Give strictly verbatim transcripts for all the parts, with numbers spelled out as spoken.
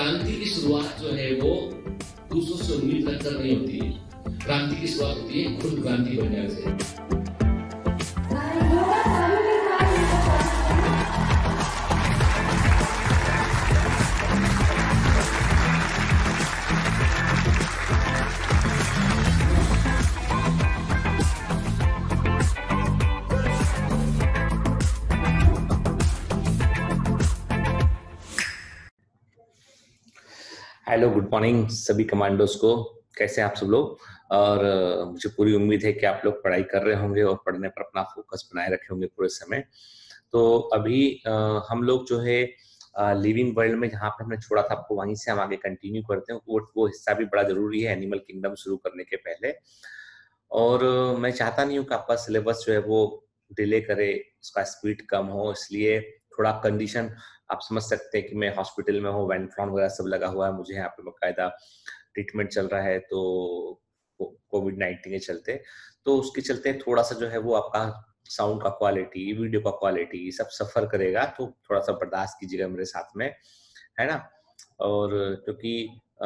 क्रांति की शुरुआत जो है वो दूसरों से उम्मीद रखकर नहीं होती है। क्रांति की शुरुआत होती है खुद क्रांति बन जाने से। हेलो, गुड मॉर्निंग सभी कमांडोज को। कैसे हैं आप सब लोग? और uh, मुझे पूरी उम्मीद है कि आप लोग पढ़ाई कर रहे होंगे और पढ़ने पर अपना फोकस बनाए रखे होंगे पूरे समय। तो अभी uh, हम लोग जो है लिविंग वर्ल्ड में जहाँ पे हमने छोड़ा था आपको वहीं से हम आगे कंटिन्यू करते हैं। वो वो हिस्सा भी बड़ा जरूरी है एनिमल किंगडम शुरू करने के पहले। और uh, मैं चाहता नहीं हूँ कि आपका सिलेबस जो है वो डिले करे, उसका स्पीड कम हो, इसलिए थोड़ा कंडीशन आप समझ सकते हैं कि मैं हॉस्पिटल में हूँ, वेंट्रॉन वगैरह सब लगा हुआ है, मुझे यहाँ पे बाकायदा ट्रीटमेंट चल रहा है तो कोविड नाइन्टीन के चलते। तो उसके चलते थोड़ा सा जो है वो आपका साउंड का क्वालिटी, वीडियो का क्वालिटी सब सफर करेगा, तो थोड़ा सा बर्दाश्त कीजिएगा मेरे साथ में, है ना। और क्योंकि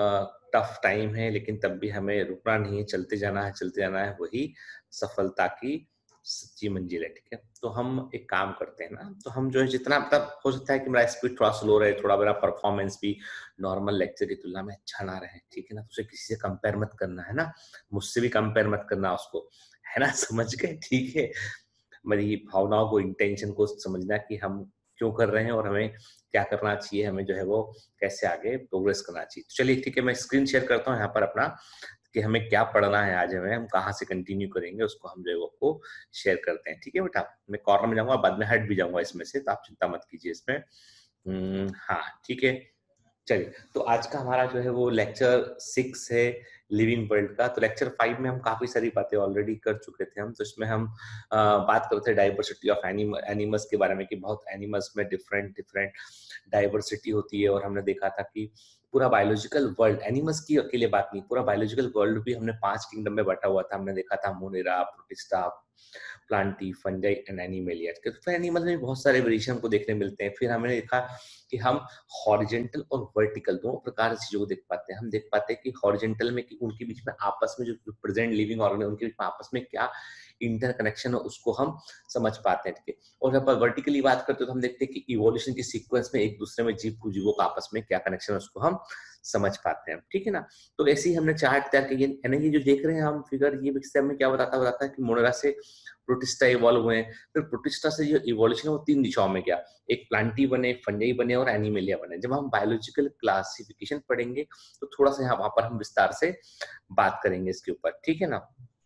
टफ टाइम है लेकिन तब भी हमें रुकना नहीं है, चलते जाना है, चलते जाना है, वही सफलता की सच्ची मंजिल है। ठीक है, तो हम एक काम करते हैं ना, तो हम जो है जितना मतलब हो सकता है कि मेरा स्पीड थोड़ा स्लो रहे, थोड़ा मेरा परफॉर्मेंस भी नॉर्मल लेक्चर की तुलना में अच्छा ना रहे, ठीक है ना। तो उसे किसी से कंपेयर मत करना, है ना, मुझसे भी कंपेयर मत करना उसको, है ना, समझ गए? ठीक है, मेरी भावनाओं को, इंटेंशन को समझना कि हम क्यों कर रहे हैं और हमें क्या करना चाहिए, हमें जो है वो कैसे आगे प्रोग्रेस करना चाहिए। तो चलिए ठीक है, मैं स्क्रीन शेयर करता हूँ यहाँ पर अपना कि हमें क्या पढ़ना है आज, हमें हम कहाँ से कंटिन्यू करेंगे उसको हम जो है वो शेयर करते हैं। ठीक है बेटा, मैं कॉर्नर में जाऊंगा, बाद में हट भी जाऊंगा इसमें से, तो आप चिंता मत कीजिए इसमें। हाँ ठीक है, चलिए। तो आज का हमारा जो है वो लेक्चर सिक्स है लिविंग वर्ल्ड का। तो लेक्चर फाइव में हम काफी सारी बातें ऑलरेडी कर चुके थे हम, तो इसमें हम आ, बात करते हैं डाइवर्सिटी ऑफ एनिमल्स के बारे में, कि बहुत एनिमल्स में डिफरेंट डिफरेंट डाइवर्सिटी होती है। और हमने देखा था कि पूरा बायोलॉजिकल वर्ल्ड, एनिमल्स की अकेले बात नहीं, पूरा बायोलॉजिकल वर्ल्ड भी हमने पांच किंगडम में बांटा हुआ था। हमने देखा था Monera, Protista, Plantae, Fungi and Animalia. तो एनिमल में बहुत सारे वेरिएशन हमको देखने मिलते हैं। फिर हमने देखा कि हम हॉरिजेंटल और वर्टिकल दोनों प्रकार की चीजों को देख पाते हैं। हम देख पाते हैं कि हॉरिजेंटल में कि उनके बीच में आपस में जो प्रेजेंट लिविंग ऑर्गेनिज्म उनके बीच में आपस में क्या इंटरकनेक्शन है उसको हम समझ पाते हैं। ठीक है, और जब वर्टिकली बात करते हैं तो हम देखते हैं कि इवोल्यूशन की सीक्वेंस में एक दूसरे में जीव जीवों का आपस में क्या कनेक्शन है उसको हम समझ पाते हैं। ठीक है ना। तो ऐसे ही हमने चार्ट तैयार किया है ना, ये जो देख रहे हैं हम फिगर, ये पिक्चर में क्या बताता बताता है कि मोनेरा से प्रोटिस्टा इवॉल्व हुए, फिर प्रोटिस्टा से जो इवोल्यूशन है वो तीन दिशाओं में गया, एक प्लांटी बने, फंजाई बने और एनिमेलिया बने। जब हम बायोलॉजिकल क्लासिफिकेशन पढ़ेंगे तो थोड़ा सा यहाँ वहां पर हम विस्तार से बात करेंगे इसके ऊपर। ठीक है ना।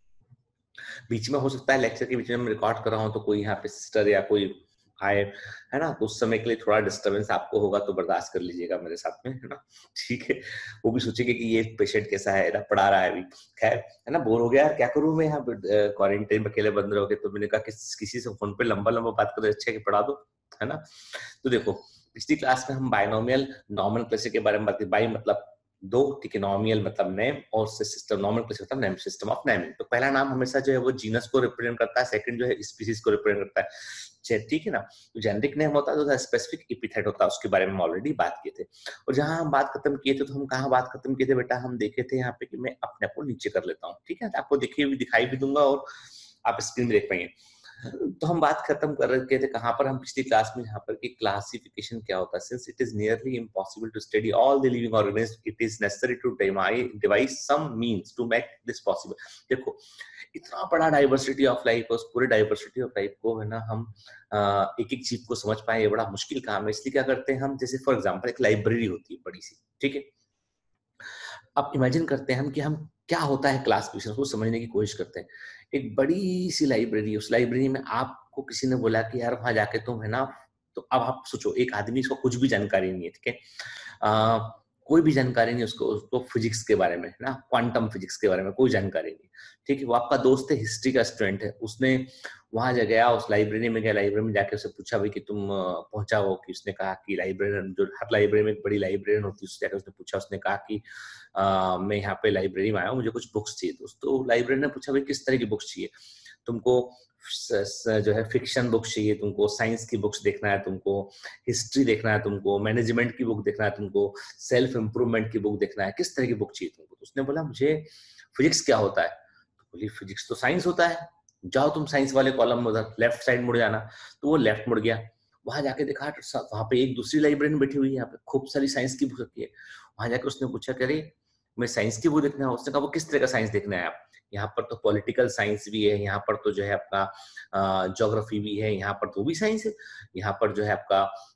बीच में हो सकता है लेक्चर के बीच में रिकॉर्ड कर रहा हूँ तो कोई यहाँ पे सिस्टर या कोई आए, है ना, तो उस समय के लिए थोड़ा डिस्टरबेंस आपको होगा, तो बर्दाश्त कर लीजिएगा मेरे साथ में, है ना। ठीक है, वो भी सोचेंगे कि ये पेशेंट कैसा है ना, पढ़ा रहा है अभी। खैर, है ना, बोर हो गया यार, क्या करूं मैं यहाँ क्वारंटाइन में अकेले बंद रहोगे। तो मैंने कहा कि किसी से फोन पे लंबा लंबा बात करो, अच्छा है कि पढ़ा दो, है ना। तो देखो, पिछली क्लास में हम बायनोमियल नॉमेनक्लेचर के बारे में बात की। बाई मतलब दो, ठीक है, नॉमियल मतलब नेम, और सिस्टम नॉमेनक्लेचर मतलब नेम, सिस्टम ऑफ नेमिंग। तो पहला नाम हमेशा जो है वो जीनस को रिप्रेजेंट करता है, सेकंड जो है स्पीसीज को रिप्रेजेंट करता है। ठीक है ना। तो जेनेरिक नेम होता है तो स्पेसिफिक एपिथेट होता है, उसके बारे में हम ऑलरेडी बात किए थे। और जहां हम बात खत्म किए थे तो हम कहाँ बात खत्म किए थे बेटा, हम देखे थे यहाँ पे कि मैं अपने आप को नीचे कर लेता हूँ। ठीक है, आपको दिखी भी दिखाई भी दूंगा और आप स्क्रीन में देख पाएंगे। तो हम बात खत्म कर रहे थे कहाँ पर, हम पिछली क्लास में यहाँ पर कि क्लासिफिकेशन क्या होता है। Since it is nearly impossible to study all the living organism, it is necessary to devise some means to make this possible. देखो, इतना बड़ा डाइवर्सिटी ऑफ लाइफ, उस पूरे डाइवर्सिटी ऑफ लाइफ को, है ना, हम एक एक चीज को समझ पाए, ये बड़ा मुश्किल काम है। इसलिए क्या करते हैं हम, जैसे फॉर एग्जाम्पल एक लाइब्रेरी होती है बड़ी सी, ठीक है। अब इमेजिन करते हैं हम कि हम क्या होता है क्लासिफिकेशन, उसको समझने की कोशिश करते हैं। एक बड़ी सी लाइब्रेरी, उस लाइब्रेरी में आपको किसी ने बोला कि यार वहां जाके तुम, है ना, तो अब आप सोचो, एक आदमी, इसको कुछ भी जानकारी नहीं है, ठीक है, आ, कोई भी जानकारी नहीं उसको, उसको फिजिक्स के बारे में, है ना, क्वांटम फिजिक्स के बारे में कोई जानकारी नहीं, ठीक है। वो आपका दोस्त है, हिस्ट्री का स्टूडेंट है, उसने वहां जा गया, उस लाइब्रेरी में गया, लाइब्रेरी में जाके उससे पूछा भाई कि तुम पहुंचा हो कि, उसने कहा कि लाइब्रेरियन, जो हर लाइब्रेरी में एक बड़ी लाइब्रेरियन होती है, उससे जाकर उसने पूछा, उसने कहा कि आ, मैं यहाँ पे लाइब्रेरी में आया हूँ, मुझे कुछ बुक्स चाहिए। तो लाइब्रेरियन ने पूछा भाई किस तरह की बुक्स चाहिए तुमको? जो है फिक्शन बुक्स चाहिए तुमको, साइंस की बुक्स देखना है तुमको, हिस्ट्री देखना है तुमको, मैनेजमेंट की बुक देखना है तुमको, सेल्फ इंप्रूवमेंट की बुक देखना है, किस तरह की बुक चाहिए तुमको? तो उसने बोला मुझे फिजिक्स क्या होता है? तो बोली फिजिक्स तो साइंस होता है, जाओ तुम साइंस वाले कॉलम में उधर लेफ्ट साइड मुड़ जाना। तो वो लेफ्ट मुड़ गया, वहां जाके देखा वहां पे एक दूसरी लाइब्रेरी में बैठी हुई है, यहाँ पे खूब सारी साइंस की बुक रखी है। वहां जाके उसने पूछा कि अरे मैं साइंस की बुक देखना है। उसने कहा वो किस तरह का साइंस देखना है आप? यहाँ पर तो पॉलिटिकल साइंस भी है, यहाँ पर तो जो है आपका ज्योग्राफी भी है, यहाँ पर तो भी साइंस है, यहाँ पर जो है आपका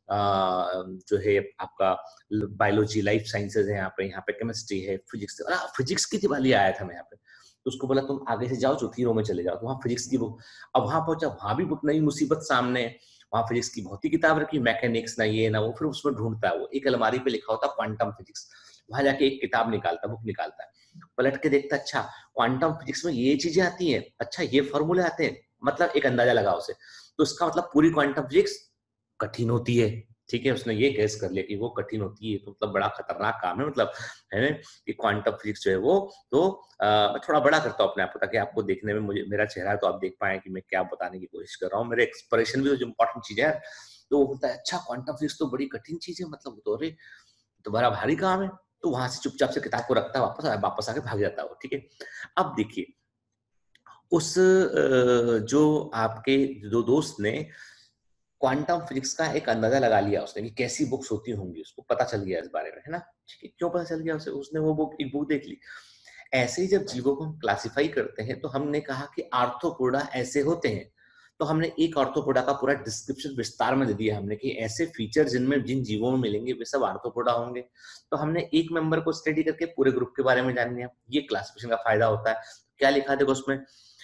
आ, जो है आपका बायोलॉजी लाइफ साइंसेज है, यहाँ पे यहाँ पे केमिस्ट्री है, फिजिक्स। फिजिक्स की दिवाली आया था मैं यहाँ पे। तो उसको बोला तुम आगे से जाओ, चौथी रो में चले जाओ, तो वहाँ फिजिक्स की बुक। अब वहां पहुंचा, वहां भी बुक नई मुसीबत सामने, वहां फिजिक्स की बहुत ही किताब रखी, मैकेनिक्स ना ये ना वो। फिर उसमें ढूंढता है, वो एक अलमारी पे लिखा होता क्वांटम फिजिक्स, वहां जाके एक किताब निकालता, बुक निकालता है, पलट के देखता, अच्छा क्वांटम फिजिक्स में ये चीजें आती हैं, अच्छा ये फॉर्मूले आते हैं, मतलब एक अंदाजा लगा उसे। तो इसका मतलब पूरी क्वांटम फिजिक्स कठिन होती है, ठीक है, उसने ये गैस कर लिया कि वो कठिन होती है, तो मतलब बड़ा खतरनाक काम है, मतलब है कि क्वांटम फिजिक्स जो है वो। तो मैं थोड़ा बड़ा करता हूँ अपने आप को, ताकि आपको देखने में मुझे मेरा चेहरा है तो आप देख पाए कि मैं क्या बताने की कोशिश कर रहा हूँ, मेरे एक्सप्रेशन भी जो इंपॉर्टेंट चीज है। तो वो बोलता है अच्छा क्वांटम फिजिक्स तो बड़ी कठिन चीज है, मतलब तो अरे तो बड़ा भारी काम है। तो वहां से चुपचाप से किताब को रखता है, वापस वापस आके भाग जाता है वो, ठीक है। अब देखिए उस जो आपके दो दोस्त ने क्वांटम फिजिक्स का एक अंदाजा लगा लिया उसने कि कैसी बुक्स होती होंगी, उसको पता चल गया इस बारे में, है ना, ठीक है। क्यों पता चल गया उसे? उसने वो बुक एक बुक देख ली। ऐसे ही जब जीवों को हम क्लासिफाई करते हैं तो हमने कहा कि आर्थ्रोपोडा ऐसे होते हैं, तो हमने एक आर्थ्रोपोडा का पूरा डिस्क्रिप्शन विस्तार में दे दिया हमने कि ऐसे फीचर जिनमें जिन जीवों में मिलेंगे वे सब आर्थ्रोपोडा होंगे। तो हमने एक मेंबर को स्टडी करके पूरे ग्रुप के बारे में जान लिया। ये क्लासिफिकेशन का फायदा होता है। क्या लिखा देखो उसमें,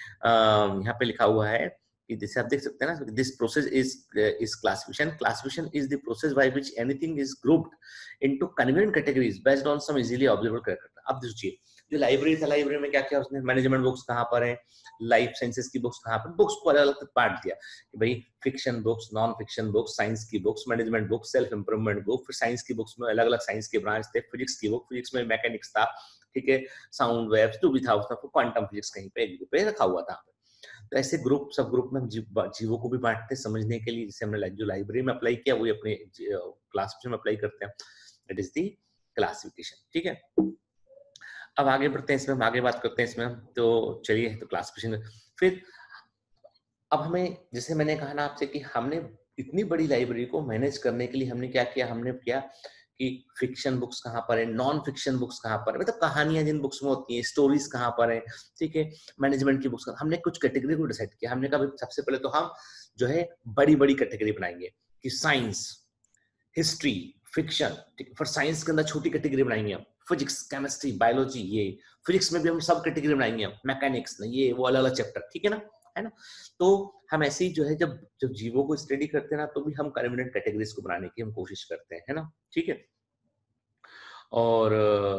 यहाँ पे लिखा हुआ है कि जैसे आप देख सकते हैं ना, this process is is classification classification is the process by which anything is grouped into convenient categories based on some easily observable character. अब सोचिए जो लाइब्रेरी था, लाइब्रेरी में क्या क्या उसने मैनेजमेंट बुक्स कहाँ पर है, लाइफ साइंसेस की बुक्स कहाँ पर, बुक्स को अलग अलग बांट दिया कि भाई fiction books, non fiction books, science की books, management books, self improvement book. फिर साइंस की बुक्स में अलग अलग साइंस के ब्रांच थे, फिजिक्स की बुक, फिजिक्स में मैकेनिक्स था, ठीक है, साउंड वेव्स जो भी था उसमें, क्वांटम फिजिक्स कहीं पे पे रखा हुआ था। तो ऐसे ग्रुप सब ग्रुप में हम जीव, जीवों को भी बांटते समझने के लिए, जैसे हमने जो लाइब्रेरी में अप्लाई किया वही अपने क्लासिफिकेशन में अप्लाई करते हैं। दैट इज द क्लासिफिकेशन, ठीक है। अब आगे बढ़ते हैं, इसमें हम आगे बात करते हैं इसमें। तो चलिए, तो क्लासिफिकेशन फिर अब हमें, जैसे मैंने कहा ना आपसे कि हमने इतनी बड़ी लाइब्रेरी को मैनेज करने के लिए हमने क्या किया, हमने किया कि फिक्शन बुक्स कहाँ पर है, नॉन फिक्शन बुक्स कहाँ पर है, मतलब कहानियां जिन बुक्स में होती हैं, स्टोरीज कहाँ पर है, ठीक है, मैनेजमेंट की बुक्स। हमने कुछ कैटेगरी को डिसाइड किया। हमने कहा सबसे पहले तो हम जो है बड़ी बड़ी कैटेगरी बनाएंगे कि साइंस, हिस्ट्री, फिक्शन, ठीक है। फिर साइंस के अंदर छोटी कैटेगरी बनाएंगे हम, फिजिक्स, केमिस्ट्री, बायोलॉजी, ये फिजिक्स में भी हम सब कैटेगरी बनाएंगे हम, मैकेनिक्स ना ये वो अलग अलग चैप्टर, ठीक है ना, है ना। तो हम ऐसे ही जो है जब जब जीवों को स्टडी करते हैं ना, तो भी हम कन्वीनिएंट कैटेगरीज को बनाने की हम कोशिश करते हैं, है ना, ठीक है। और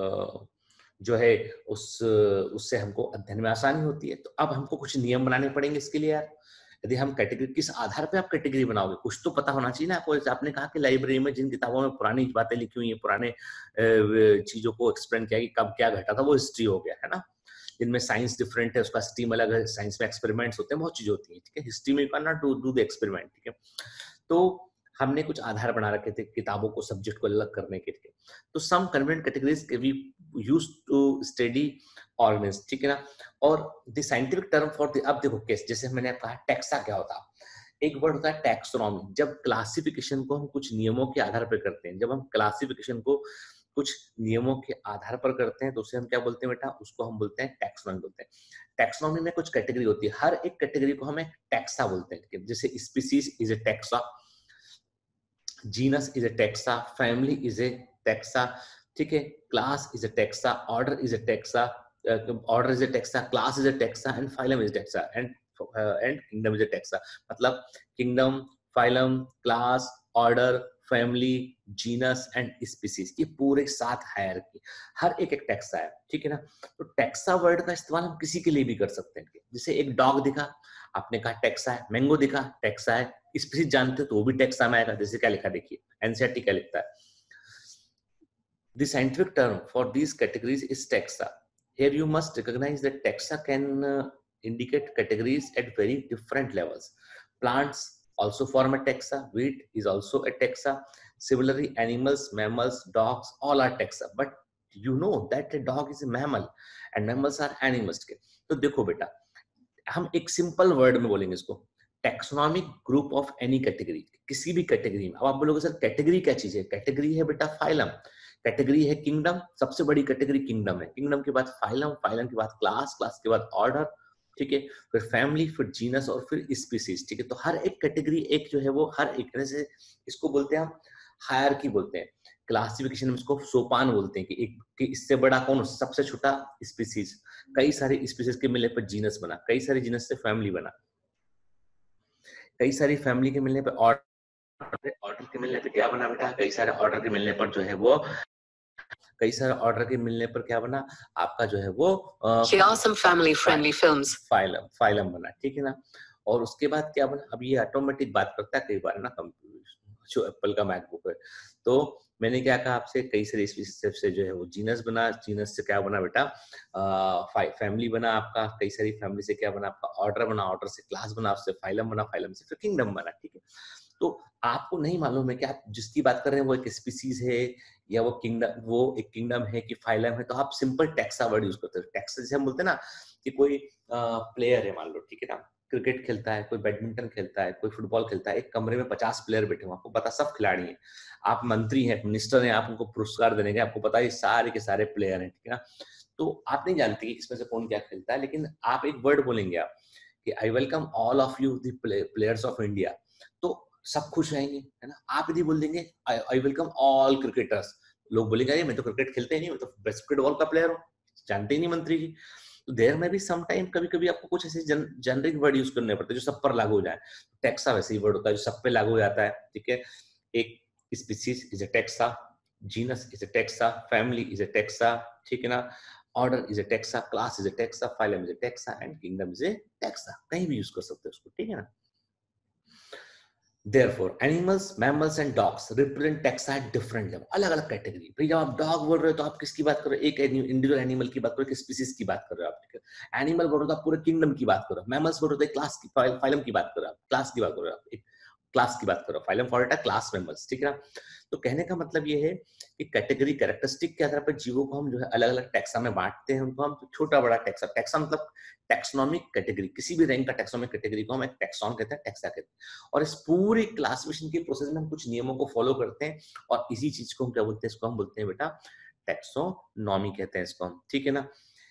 जो है उस उससे हमको अध्ययन में आसानी होती है। तो अब हमको कुछ नियम बनाने पड़ेंगे इसके लिए यार। यदि हम कैटेगरी, किस आधार पे आप कैटेगरी बनाओगे, कुछ तो पता होना चाहिए ना आपको। जैसे आपने कहा कि लाइब्रेरी में जिन किताबों में पुरानी बातें लिखी हुई हैं, पुराने चीजों को एक्सप्लेन किया कि कब क्या घटा था, वो हिस्ट्री हो गया, है ना। जिनमें साइंस डिफरेंट है, उसका स्ट्रीम अलग है, साइंस में एक्सपेरिमेंट्स होते हैं, बहुत चीजें होती हैं, ठीक है। हिस्ट्री में you can not do do the experiment, ठीक है। तो हमने कुछ आधार बना रखे थे किताबों को, सब्जेक्ट को अलग करने के लिए। तो some convenient categories we used to study organism, ठीक है ना। और the scientific term for the, अब देखो केस, जैसे मैंने कहा टैक्सा क्या होता है, एक वर्ड होता है टैक्सोनॉमी। जब क्लासिफिकेशन को हम कुछ नियमों के आधार पर करते हैं, जब हम क्लासिफिकेशन को कुछ नियमों के आधार पर करते हैं, तो उसे हम क्या बोलते हैं बेटा, उसको हम बोलते हैं टैक्सोनॉमी बोलते हैं। टैक्सोनॉमी में कुछ कैटेगरी होती है, हर एक कैटेगरी को हमें टैक्सा बोलते हैं। जैसे species is a taxa, genus is a taxa, family is a taxa, ठीक है, class is a taxa, order is a taxa, order is a taxa, class is a taxa, and phylum is taxa, and and kingdom is a taxa. मतलब kingdom, phylum, class, order, family, genus and species, ये पूरे सात hierarchy, हर एक एक taxa है, ठीक है ना। तो टैक्सा वर्ड का इस्तेमाल हम किसी के लिए भी कर सकते हैं। जैसे एक डॉग दिखा, आपने कहा टैक्सा है, मैंगो दिखा टैक्सा है, स्पीसीज जानते हो तो वो भी टैक्सा में आएगा। जैसे क्या लिखा देखिए, एनसीईआरटी क्या लिखता है, the scientific term for these categories is taxa. Here you must recognize that taxa can uh, indicate categories at very different levels. Plants also form a taxa. Wheat is also a taxa. Similarly, animals, mammals, dogs, all are taxa. But you know that a dog is a mammal and mammals are animals. तो देखो बेटा, हम एक simple word में बोलेंगे इसको, taxonomic group of any category, किसी भी कैटेगरी में। अब आप बोलोगे सर कैटेगरी क्या चीज है? कैटेगरी है बेटा फाइलम, कैटेगरी है किंगडम, सबसे बड़ी कैटेगरी किंगडम है, किंगडम के बाद फाइलम, फाइलम के बाद क्लास, क्लास के बाद ऑर्डर, ठीक है, फिर फैमिली, फिर जीनस और फिर स्पीसीज, ठीक है। तो हर एक कैटेगरी एक जो है वो हर एक तरह से, इसको बोलते हैं हम हायरार्की बोलते हैं, क्लासिफिकेशन में इसको सोपान बोलते हैं कि एक कि इससे बड़ा कौन, सबसे छोटा स्पीसीज, कई सारे स्पीसीज के मिलने पर जीनस बना, कई सारे जीनस से फैमिली बना, कई सारी फैमिली के मिलने पर ऑर्डर, ऑर्डर के मिलने पर क्या बना बेटा, कई सारे ऑर्डर के मिलने पर जो है वो कई सारे ऑर्डर के मिलने पर क्या बना आपका जो है वो family friendly films, phylum, phylum बना, ठीक है ना। और उसके बाद क्या बना, अब ये ऑटोमेटिक बात करता है कई बार ना, जो एप्पल का मैकबुक है। तो मैंने क्या कहा आपसे, कई सारे स्पीसीज से जो है वो जीनस बना, जीनस से क्या बना बेटा, फैमिली बना आपका, कई सारी फैमिली से क्या बना आपका ऑर्डर बना, ऑर्डर से क्लास बना, उससे फाइलम बना, फाइलम से फिर किंगडम बना, ठीक है। तो आपको नहीं मालूम है कि आप जिसकी बात कर रहे हैं वो एक स्पीसीज है या वो किंगडम, वो एक किंगडम है कि फाइलम है, तो आप सिंपल टैक्सा वर्ड यूज करते हो। टैक्सा जैसे हम बोलते हैं ना कि कोई प्लेयर है मान लो, ठीक है ना, क्रिकेट खेलता है, कोई बैडमिंटन खेलता है, कोई फुटबॉल खेलता है, एक कमरे में पचास प्लेयर बैठे हुए, आपको पता सब खिलाड़ी हैं, आप मंत्री हैं, मिनिस्टर हैं, आप उनको पुरस्कार देंगे, आपको पता है सारे के सारे प्लेयर हैं, ठीक है ना। तो आप नहीं जानते कि इसमें से कौन क्या खेलता है, लेकिन आप एक वर्ड बोलेंगे आप कि I welcome all of you the players of India, तो सब खुश रहेंगे, है ना। आप यदि बोल देंगे आई वेलकम ऑल क्रिकेटर्स, लोग बोलेंगे अरे मैं तो क्रिकेट खेलते ही नहीं, मैं तो बास्केटबॉल का प्लेयर हूँ, जानते ही नहीं मंत्री जी। तो देर में भी सम टाइम कभी कभी आपको कुछ ऐसे जेनरिक वर्ड यूज करने पड़ते हैं जो सब पर लागू हो जाए। टैक्सा वैसे ही वर्ड होता है जो सब पे लागू हो जाता है, ठीक है। एक species is a taxa, genus is a taxa, family is a taxa, ठीक है ना, order is a taxa, class is a taxa, phylum is a taxa and kingdom is a taxa, कहीं भी यूज कर सकते हो उसको, ठीक है ना। Therefore, animals, mammals and dogs represent taxa at different level, अलग अलग कैटेगरी। भाई जब आप डॉग बोल रहे हो तो आप किसकी बात कर रहे हो, एक इंडिविजुअल एनिमल की बात कर रहे हो, स्पीसीज की बात कर रहे हो आप, ठीक है। एनिमल बोल रहे हो तो आप पूरे किंगडम की बात कर रहे हो, मैमल्स बोल रहे हो तो क्लास की, फाइलम की बात कर रहे हो, क्लास की बात कर रहे हो आप, एक क्लास की बात करो, फाइलम फॉर एटा क्लास मेंबर्स, ठीक है ना। तो कहने का मतलब ये है कि कैटेगरी कैरेक्टरिस्टिक के आधार पर जीवों को हम जो है अलग अलग टैक्सा में बांटते हैं, उनको हम छोटा बड़ा टैक्सा, टैक्सा मतलब टैक्सोनॉमिक कैटेगरी, किसी भी रैंक का टैक्सोनॉमिक कैटेगरी को हम एक टैक्सॉन कहते हैं, टैक्सा कहते हैं। और इस पूरी क्लासिफिकेशन के प्रोसेस में हम कुछ नियमों को फॉलो करते हैं और इसी चीज को हम क्या बोलते हैं, इसको हम बोलते हैं बेटा टैक्सोनॉमी कहते हैं इसको हम, ठीक है ना।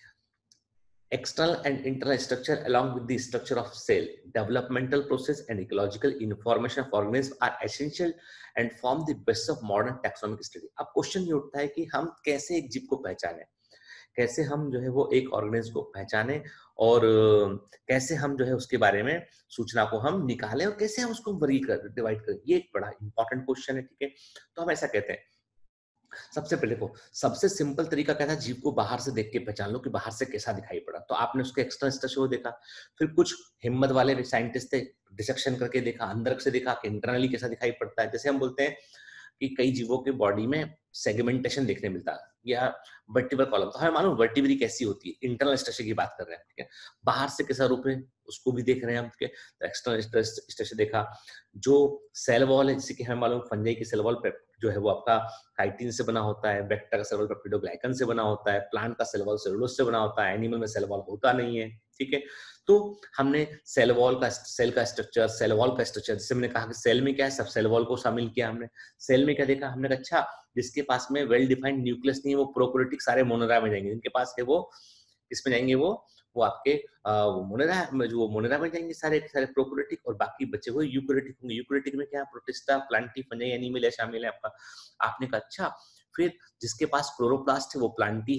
External and internal structure along with the structure of cell, developmental process and ecological information of organisms are essential and form the basis of modern taxonomic study. अब क्वेश्चन ये उठता है कि हम कैसे एक जीव को पहचाने, कैसे हम जो है वो एक ऑर्गेनिज्म को पहचाने और कैसे हम जो है उसके बारे में सूचना को हम निकालें और कैसे हम उसको वर्गीकृत डिवाइड करें, ये एक बड़ा इंपॉर्टेंट क्वेश्चन है, ठीक है। तो हम ऐसा कहते हैं, सबसे पहले को सबसे सिंपल तरीका क्या था, जीव को बाहर से देख के पहचान लो कि बाहर से कैसा दिखाई पड़ा। तो आपने उसके एक्सटर्नल स्ट्रक्चर को देखा, फिर कुछ हिम्मत वाले साइंटिस्ट थे, डिसेक्शन करके देखा, अंदर से देखा कि इंटरनली कैसा दिखाई पड़ता है। जैसे हम बोलते हैं कि कई जीवों के बॉडी में सेगमेंटेशन देखने मिलता है या वर्टिब्रल कॉलम, तो हमें मालूम वर्टिब्री कैसी होती है, इंटरनल स्ट्रक्चर की बात कर रहे हैं, ठीक है। बाहर से कैसा रूप है उसको भी देख रहे हैं हम, ठीक है। तो एक्सटर्नल स्ट्रक्चर देखा, जो सेल वॉल है जैसे कि हमें मालूम फंजाई की सेल वॉल पे जो है वो आपका काइटिन से बना होता है, बैक्टीरिया का सेल वॉल पेप्टिडोग्लाइकन से बना होता है, प्लांट का सेल वॉल सेलुलोज से बना होता है, एनिमल में सेल वॉल होता नहीं है, ठीक है। तो हमने सेल वॉल का सेल का स्ट्रक्चर, सेल वॉल का स्ट्रक्चर, जैसे मैंने कहा कि सेल में क्या है, सब सेल वॉल को शामिल किया हमने। सेल में क्या देखा हमने, अच्छा जिसके पास में वेल डिफाइंड न्यूक्लियस नहीं है वो प्रोकैरियोटिक सारे मोनोरा में जाएंगे, जिनके पास है वो किसमें जाएंगे, वो वो आपके मोनेरा में, जो मोनेरा में जाएंगे सारे सारे प्रोकैरियोटिक, और बाकी बचे हुए यूकैरियोटिक होंगे। यूकैरियोटिक में क्या, प्रोटिस्टा, प्लांटी, फंजाई, एनिमल शामिल है आपका। आपने कहा अच्छा, फिर जिसके पास क्लोरोप्लास्ट है वो प्लांटी है,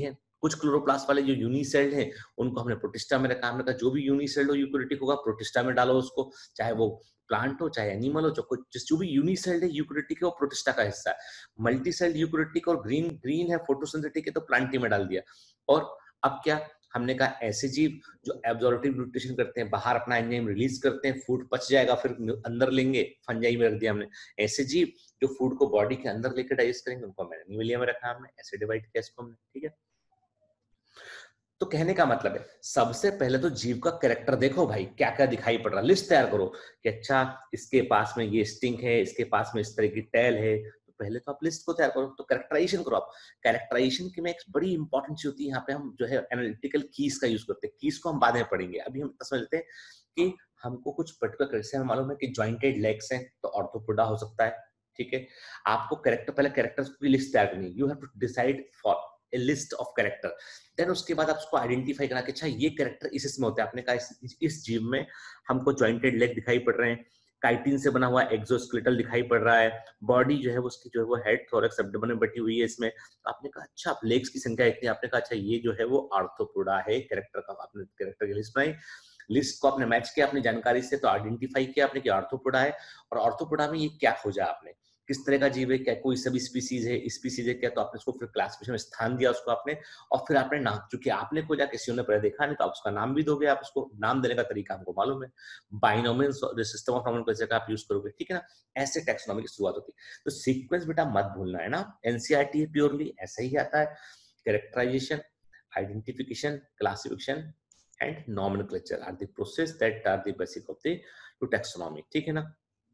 कुछ क्लोरोप्लास्ट वाले जो यूनिसेल्ड हैं उनको हमने प्रोटिस्टा में रखा। हमने कहा जो भी यूनिसेल्ड हो यूकैरियोटिक होगा प्रोटिस्टा में डालो उसको, चाहे वो प्लांट हो चाहे एनिमल हो, जो कुछ जो भी यूनिसेल्ड है यूकैरियोटिक है वो प्रोटिस्टा का हिस्सा है। मल्टीसेल्ड यूकैरियोटिक और ग्रीन ग्रीन है फोटोसिंथेटिक है तो प्लांटी में डाल दिया। और अब क्या हमने कहा ऐसे जीव जो एब्जॉर्प्टिव न्यूट्रिशन करते हैं, बाहर अपना एंजाइम रिलीज करते हैं, फूड पच जाएगा फिर अंदर लेंगे, फंजाई में रख दिया हमने। ऐसे जीव जो फूड को बॉडी के अंदर लेकर डाइजेस्ट करेंगे उनको हमने एनिमलिया में रखा, हमने ऐसे डिवाइड किया इसको हमने, ठीक है। तो कहने का मतलब है सबसे पहले तो जीव का कैरेक्टर देखो भाई, क्या क्या दिखाई पड़ रहा है, लिस्ट तैयार करो कि अच्छा इसके पास में ये स्टिंग है, इसके पास में इस तरह की टेल है। तो पहले तो आप लिस्ट को तैयार करो, तो कैरेक्टराइजेशन करो आप। कैरेक्टराइजेशन की में एक बड़ी इंपॉर्टेंट चीज होती है, यहाँ पे हम जो है एनालिटिकल कीज का यूज करते हैं। कीज को हम बाद में पढ़ेंगे, अभी हम समझ लेते हैं कि हमको कुछ पर्टिकुलर से हमें मालूम है कि जॉइंटेड लेग्स हैं तो ऑर्थोपोडा हो सकता है, ठीक है। आपको कैरेक्टर पहले कैरेक्टर्स की लिस्ट तैयार करनी है, you have to decide for a list of character. Then उसके बाद आप उसको आइडेंटिफाई करना कि अच्छा ये कैरेक्टर इस इसमें होता है। आपने कहा इस, इस जीव में हमको जॉइंटेड लेग दिखाई पड़ रहे हैं, काइटिन से बना हुआ एक्सोस्केलेटल दिखाई पड़ रहा है, बॉडी जो है वो उसकी जो है वो हेड थोरैक्स एब्डोमेन में बटी हुई है इसमें। तो आपने कहा अच्छा लेग्स की संख्या इतनी, आपने कहा अच्छा ये जो है वो आर्थ्रोपोडा है। कैरेक्टर का आपने कैरेक्टर की लिस्ट बनाई, लिस्ट को आपने मैच किया अपनी जानकारी से, तो आइडेंटिफाई किया आपने कि आर्थ्रोपोडा है। और आर्थ्रोपोडा में ये क्या खोजा आपने, किस तरह का जीव है, क्या कोई सभी स्पीसीज है, स्पीसीज है क्या, तो आपने उसको फिर क्लासिफिकेशन में स्थान दिया उसको आपने। और फिर आपने नाम, चूंकि आपने खोजा किसी ने पहले देखा नहीं तो आप उसका नाम भी दोगे, आप उसको नाम देने का तरीका हमको मालूम है, बाइनोमियल्स सिस्टम ऑफ नोमेनक्लेचर का आप यूज करोगे, ठीक है ना। ऐसे टैक्सोनॉमी की शुरुआत होती है। तो सीक्वेंस बेटा मत भूलना है ना, एनसीईआरटी है प्योरली ऐसा ही आता है। Characterization, identification, classification and nomenclature are the process that are the basic of the taxonomy, ठीक है ना।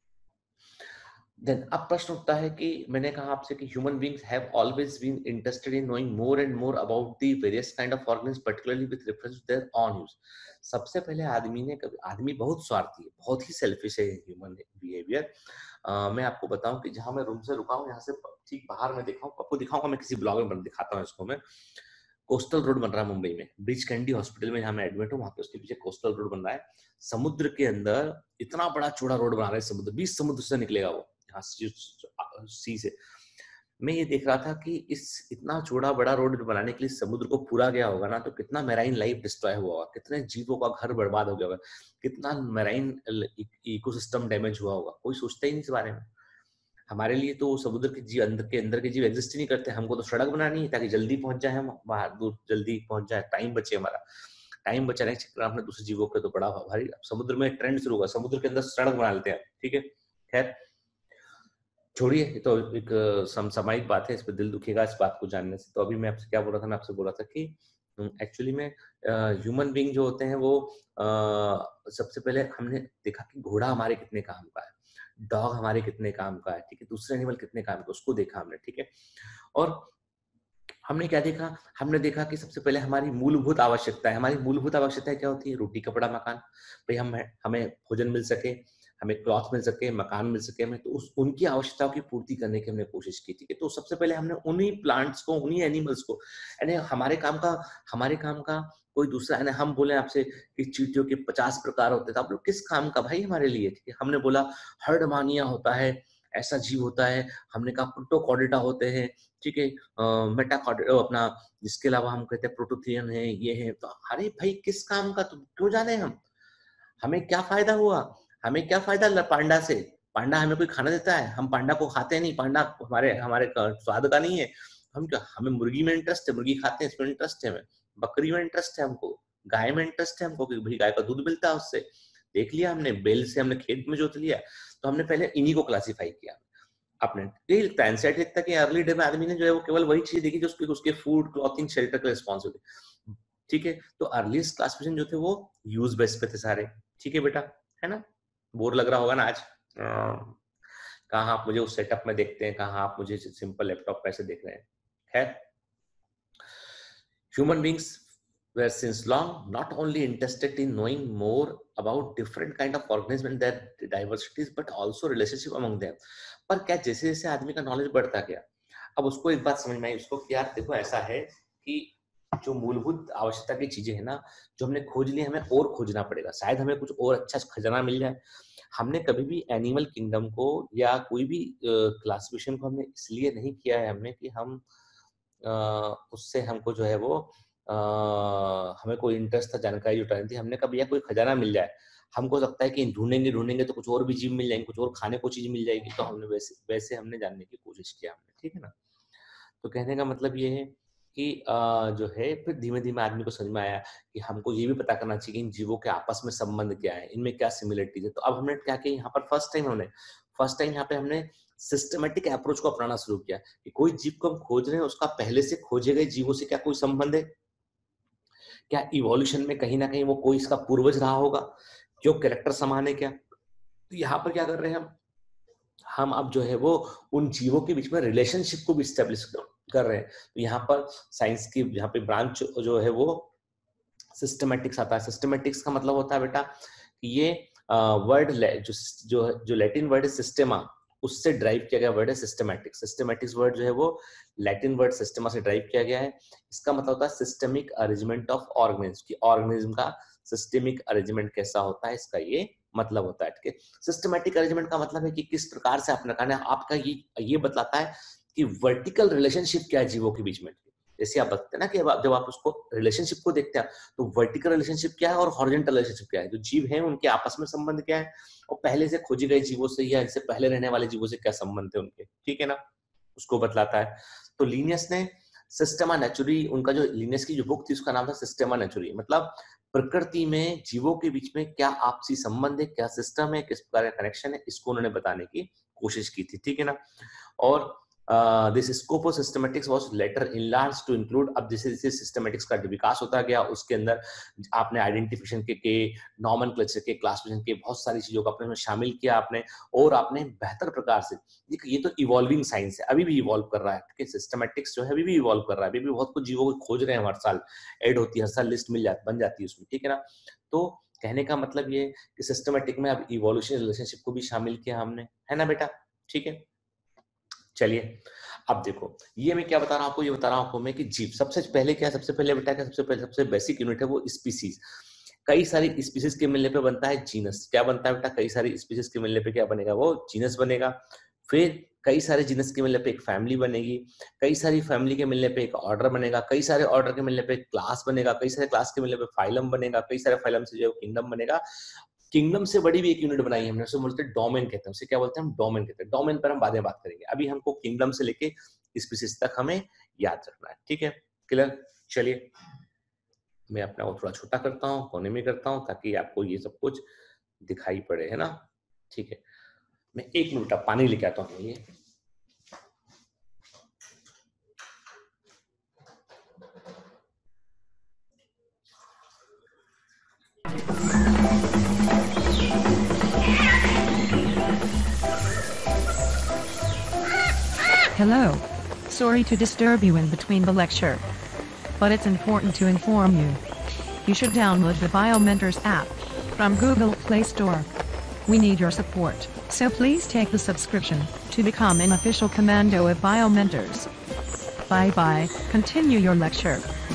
देन अब प्रश्न उठता है कि मैंने कहा आपसे कि human beings have always been interested in knowing more and more about the various kind of organs particularly with reference to their own use. सबसे पहले आदमी ने कभी, आदमी बहुत स्वार्थी है, बहुत ही सेल्फिश है ह्यूमन बिहेवियर। मैं आपको बताऊं कि जहां मैं रूम से रुका हूं यहाँ से ठीक बाहर में देखा हूं, आपको दिखाऊंगा मैं किसी ब्लॉग में दिखाता हूँ इसको मैं। कोस्टल रोड बन रहा है मुंबई में, ब्रिज कैंडी हॉस्पिटल में जहां मैं एडमिट हूँ वहां पे उसके पीछे कोस्टल रोड बन रहा है। समुद्र के अंदर इतना बड़ा चौड़ा रोड बना रहे हैं, समुद्र बीस समुद्र से निकलेगा वो सी से। मैं ये देख रहा था कि इस इतना चौड़ा बड़ा रोड बनाने के लिए समुद्र को पूरा गया होगा ना, तो कितना मैराइन लाइफ डिस्ट्रॉय हुआ होगा, कितने जीवों का घर बर्बाद हो गया होगा, कितना मैराइन इकोसिस्टम डैमेज हुआ होगा, कोई सोचता ही नहीं इस बारे में। हमारे लिए तो समुद्र के जीव, अंदर के अंदर के जीव एग्जिस्ट ही नहीं करते। हमको तो सड़क बनानी है ताकि जल्दी पहुंच जाए, हम बाहर दूर जल्दी पहुंच जाए, टाइम बचे, हमारा टाइम बचाने के चक्कर में दूसरे जीवों पे तो बड़ा भारी। समुद्र में ट्रेंड शुरू होगा, समुद्र के अंदर सड़क बना लेते हैं, ठीक है। खैर छोड़िए, ये तो एक समसामयिक बात है, इस पर दिल दुखेगा इस बात को जानने से। तो अभी मैं आपसे क्या बोल रहा था, मैं आपसे बोल रहा था कि एक्चुअली में ह्यूमन बीइंग जो होते हैं वो आ, सबसे पहले हमने देखा कि घोड़ा हमारे कितने काम का है, डॉग हमारे कितने काम का है, ठीक है, दूसरे एनिमल कितने काम का, उसको देखा हमने, ठीक है। और हमने क्या देखा, हमने देखा कि सबसे पहले हमारी मूलभूत आवश्यकता है, हमारी मूलभूत आवश्यकता क्या होती है, रोटी कपड़ा मकान। भाई हम हमें भोजन मिल सके, हमें क्लॉथ मिल सके, मकान मिल सके, हमें तो उस उनकी आवश्यकताओं की पूर्ति करने की हमने कोशिश की, ठीक है। तो सबसे पहले हमने उन्हीं प्लांट्स को, उन्हीं एनिमल्स को, यानी हमारे काम का हमारे काम का कोई दूसरा, यानी हम बोले आपसे कि चींटियों के पचास प्रकार होते थे, आप लोग किस काम का भाई हमारे लिए, ठीक है। हमने बोला हर्डमानिया होता है, ऐसा जीव होता है, हमने कहा प्रोटोकॉर्डेटा होते हैं, ठीक है, मेटाकॉर्डेटा अपना, जिसके अलावा हम कहते हैं प्रोटोथियन है, ये है। तो अरे भाई किस काम का, तुम क्यों जाने, हम हमें क्या फायदा हुआ, हमें क्या फायदा पांडा से, पांडा हमें कोई खाना देता है, हम पांडा को खाते नहीं, पांडा हमारे हमारे स्वाद का नहीं है। हम क्या, हमें मुर्गी में इंटरेस्ट है, मुर्गी खाते हैं, इसमें इंटरेस्ट है, हमें बकरी में इंटरेस्ट है, हमको गाय में इंटरेस्ट है, हमको कि भाई गाय का दूध मिलता है उससे, देख लिया हमने, बेल से हमने खेत में जोत लिया। तो हमने पहले इन्हीं को क्लासिफाई किया आपने। यही लगता है एनसीईआरटी लिखता है कि अर्ली डे में आदमी ने जो है वो केवल वही चीज देखी जो उसके उसके फूड, क्लॉथिंग, शेल्टर के रिस्पॉन्स होते, ठीक है। तो अर्लीस्ट क्लासिफिकेशन जो थे वो यूज बेस पे थे सारे, ठीक है बेटा, है ना। बोर लग रहा होगा ना आज, कहाँ आप मुझे उस सेटअप में देखते हैं, कहाँ आप मुझे सिंपल लैपटॉप पे से देख रहे हैं। खैर, human beings were since long not only interested in knowing more about different kind of organisms and their diversities but also relationship among them। पर क्या जैसे जैसे आदमी का नॉलेज बढ़ता गया, अब उसको एक बात समझ में आई उसको कि यार देखो ऐसा है कि जो मूलभूत आवश्यकता की चीजें है ना, जो हमने खोज ली, हमें और खोजना पड़ेगा, शायद हमें कुछ और अच्छा खजाना मिल जाए। हमने कभी भी एनिमल किंगडम को या कोई भी क्लासिफिकेशन को हमने इसलिए नहीं किया है हमने कि हम उससे हमको जो है वो आ, हमें कोई इंटरेस्ट था, जानकारी जुटानी थी। हमने कहा भैया कोई खजाना मिल जाए, हमको लगता है कि ढूंढेंगे ढूंढेंगे तो कुछ और भी जीव मिल जाएंगे, कुछ और खाने को चीज मिल जाएगी, तो हमने वैसे वैसे हमने जानने की कोशिश किया हमने, ठीक है ना। तो कहने का मतलब ये है कि आ, जो है फिर धीमे धीमे आदमी को समझ में आया कि हमको ये भी पता करना चाहिए कि इन जीवों के आपस में संबंध क्या है, इनमें क्या सिमिलरिटीज है। तो अब हमने क्या किया, यहाँ पर फर्स्ट टाइम हमने फर्स्ट टाइम यहाँ पे हमने सिस्टमेटिक अप्रोच को अपनाना शुरू किया कि कोई जीव को हम खोज रहे हैं, उसका पहले से खोजे गए जीवों से क्या कोई संबंध है, क्या इवोल्यूशन में कहीं ना कहीं वो कोई इसका पूर्वज रहा होगा, क्यों कैरेक्टर समान है क्या। तो यहाँ पर क्या कर रहे हैं हम हम अब जो है वो उन जीवों के बीच में रिलेशनशिप को भी स्टेब्लिश कर रहे हैं। तो यहाँ पर साइंस की यहाँ पे ब्रांच जो है वो सिस्टमेटिक्स आता है। सिस्टमेटिक्स का मतलब होता है बेटा कि ये वर्ड जो जो जो लैटिन वर्ड है सिस्टेमा, उससे ड्राइव किया गया वर्ड है सिस्टमैटिक्स। सिस्टमैटिक्स वर्ड जो है वो लैटिन वर्ड सिस्टेमा से ड्राइव किया गया है। इसका मतलब होता है सिस्टमिक अरेंजमेंट ऑफ ऑर्गेनिज्म, की ऑर्गेनिज्म का सिस्टमिक अरेंजमेंट कैसा होता है, इसका ये मतलब होता है। ठीक है, सिस्टमैटिक अरेंजमेंट का मतलब है कि किस प्रकार से आपने करना है। आपका ये ये बतलाता है कि वर्टिकल रिलेशनशिप क्या है जीवों के बीच में। जैसे आप बताते हैं ना कि जब आप उसको रिलेशनशिप को देखते हैं तो वर्टिकल रिलेशनशिप क्या है और हॉरिजॉन्टल रिलेशनशिप क्या है, जो जीव हैं उनके आपस में संबंध क्या है, और पहले से खोजे गए जीवों से या इनसे पहले रहने वाले जीवों से क्या संबंध है उनके, ठीक है ना, उसको बतलाता है। तो लिनियस ने सिस्टेमा नेचुरी, उनका जो लिनियस की जो बुक थी उसका नाम था सिस्टेमा नेचुरी, मतलब प्रकृति में जीवों के बीच में क्या आपसी संबंध है, क्या सिस्टम है, किस प्रकार का कनेक्शन है, इसको उन्होंने बताने की कोशिश की थी, ठीक है ना। और this scope of systematics was later enlarged to include, अब जैसे जैसे सिस्टमैटिक्स का विकास होता गया उसके अंदर आपने आइडेंटिफिकेशन के, के नॉमेनक्लेचर के, क्लासिफिकेशन के बहुत सारी चीजों को अपने शामिल किया आपने, और आपने बेहतर प्रकार से, ये तो इवॉल्विंग साइंस है, अभी भी इवॉल्व कर रहा है, ठीक है, सिस्टमैटिक्स जो है अभी भी इवॉल्व कर रहा है, अभी भी बहुत कुछ जीवों को खोज रहे हैं, हर साल ऐड होती है, हर साल लिस्ट मिल जाती बन जाती है उसमें, ठीक है ना। तो कहने का मतलब ये कि सिस्टमैटिक में अब इवोल्यूशन रिलेशनशिप को भी शामिल किया हमने, है ना बेटा, ठीक है। चलिए अब देखो, ये मैं क्या बता रहा हूं आपको, ये बता रहा हूं आपको मैं कि जीव सबसे पहले क्या, सबसे पहले बेटा क्या, सबसे पहले सबसे बेसिक यूनिट है वो स्पीसीज। कई सारी स्पीसीज के मिलने पे बनता है जीनस। क्या बनता है बेटा, कई सारी स्पीसीज के मिलने पे क्या बनेगा, वो जीनस बनेगा। फिर कई सारे जीनस के मिलने पे एक फैमिली बनेगी, कई सारी फैमिली के मिलने पे एक ऑर्डर बनेगा, कई सारे ऑर्डर के मिलने पे एक क्लास बनेगा, कई सारे क्लास के मिलने पे फाइलम बनेगा, कई सारे फाइलम से जो किंगडम बनेगा। किंगडम से बड़ी भी एक यूनिट बनाई है हमने, उसे बोलते हैं डोमेन कहते हैं, उसे क्या बोलते हैं हम, डोमेन कहते हैं। डोमेन पर हम बाद में बात करेंगे, अभी हमको किंगडम से लेके स्पीसीज तक हमें याद रखना है, ठीक है, क्लियर। चलिए मैं अपना वो थोड़ा छोटा करता हूँ, कोने में करता हूँ ताकि आपको ये सब कुछ दिखाई पड़े, है ना, ठीक है। मैं एक मिनट पानी लेके आता हूँ। ये Hello. Sorry to disturb you in between the lecture, but it's important to inform you. You should download the BioMentors app from Google Play Store. We need your support, so please take the subscription to become an official commando of BioMentors. Bye bye. Continue your lecture.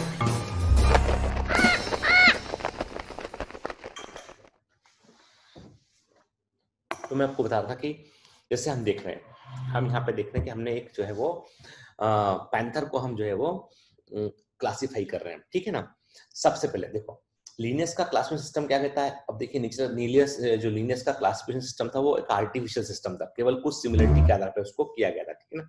तो मैं आपको बता रहा था कि जैसे हम देख रहे हैं, हम यहाँ पे देख रहे हैं कि हमने एक जो है वो पैंथर को हम जो है वो क्लासिफाई कर रहे हैं, ठीक है ना। सबसे पहले देखो लीनियस का क्लासिफिकेशन सिस्टम क्या कहता है। अब देखिए नीचे लीनियस, जो लीनियस का क्लासिफिकेशन सिस्टम था वो एक आर्टिफिशियल सिस्टम था, केवल कुछ सिमिलरिटी के आधार पर उसको किया गया था, ठीक है ना।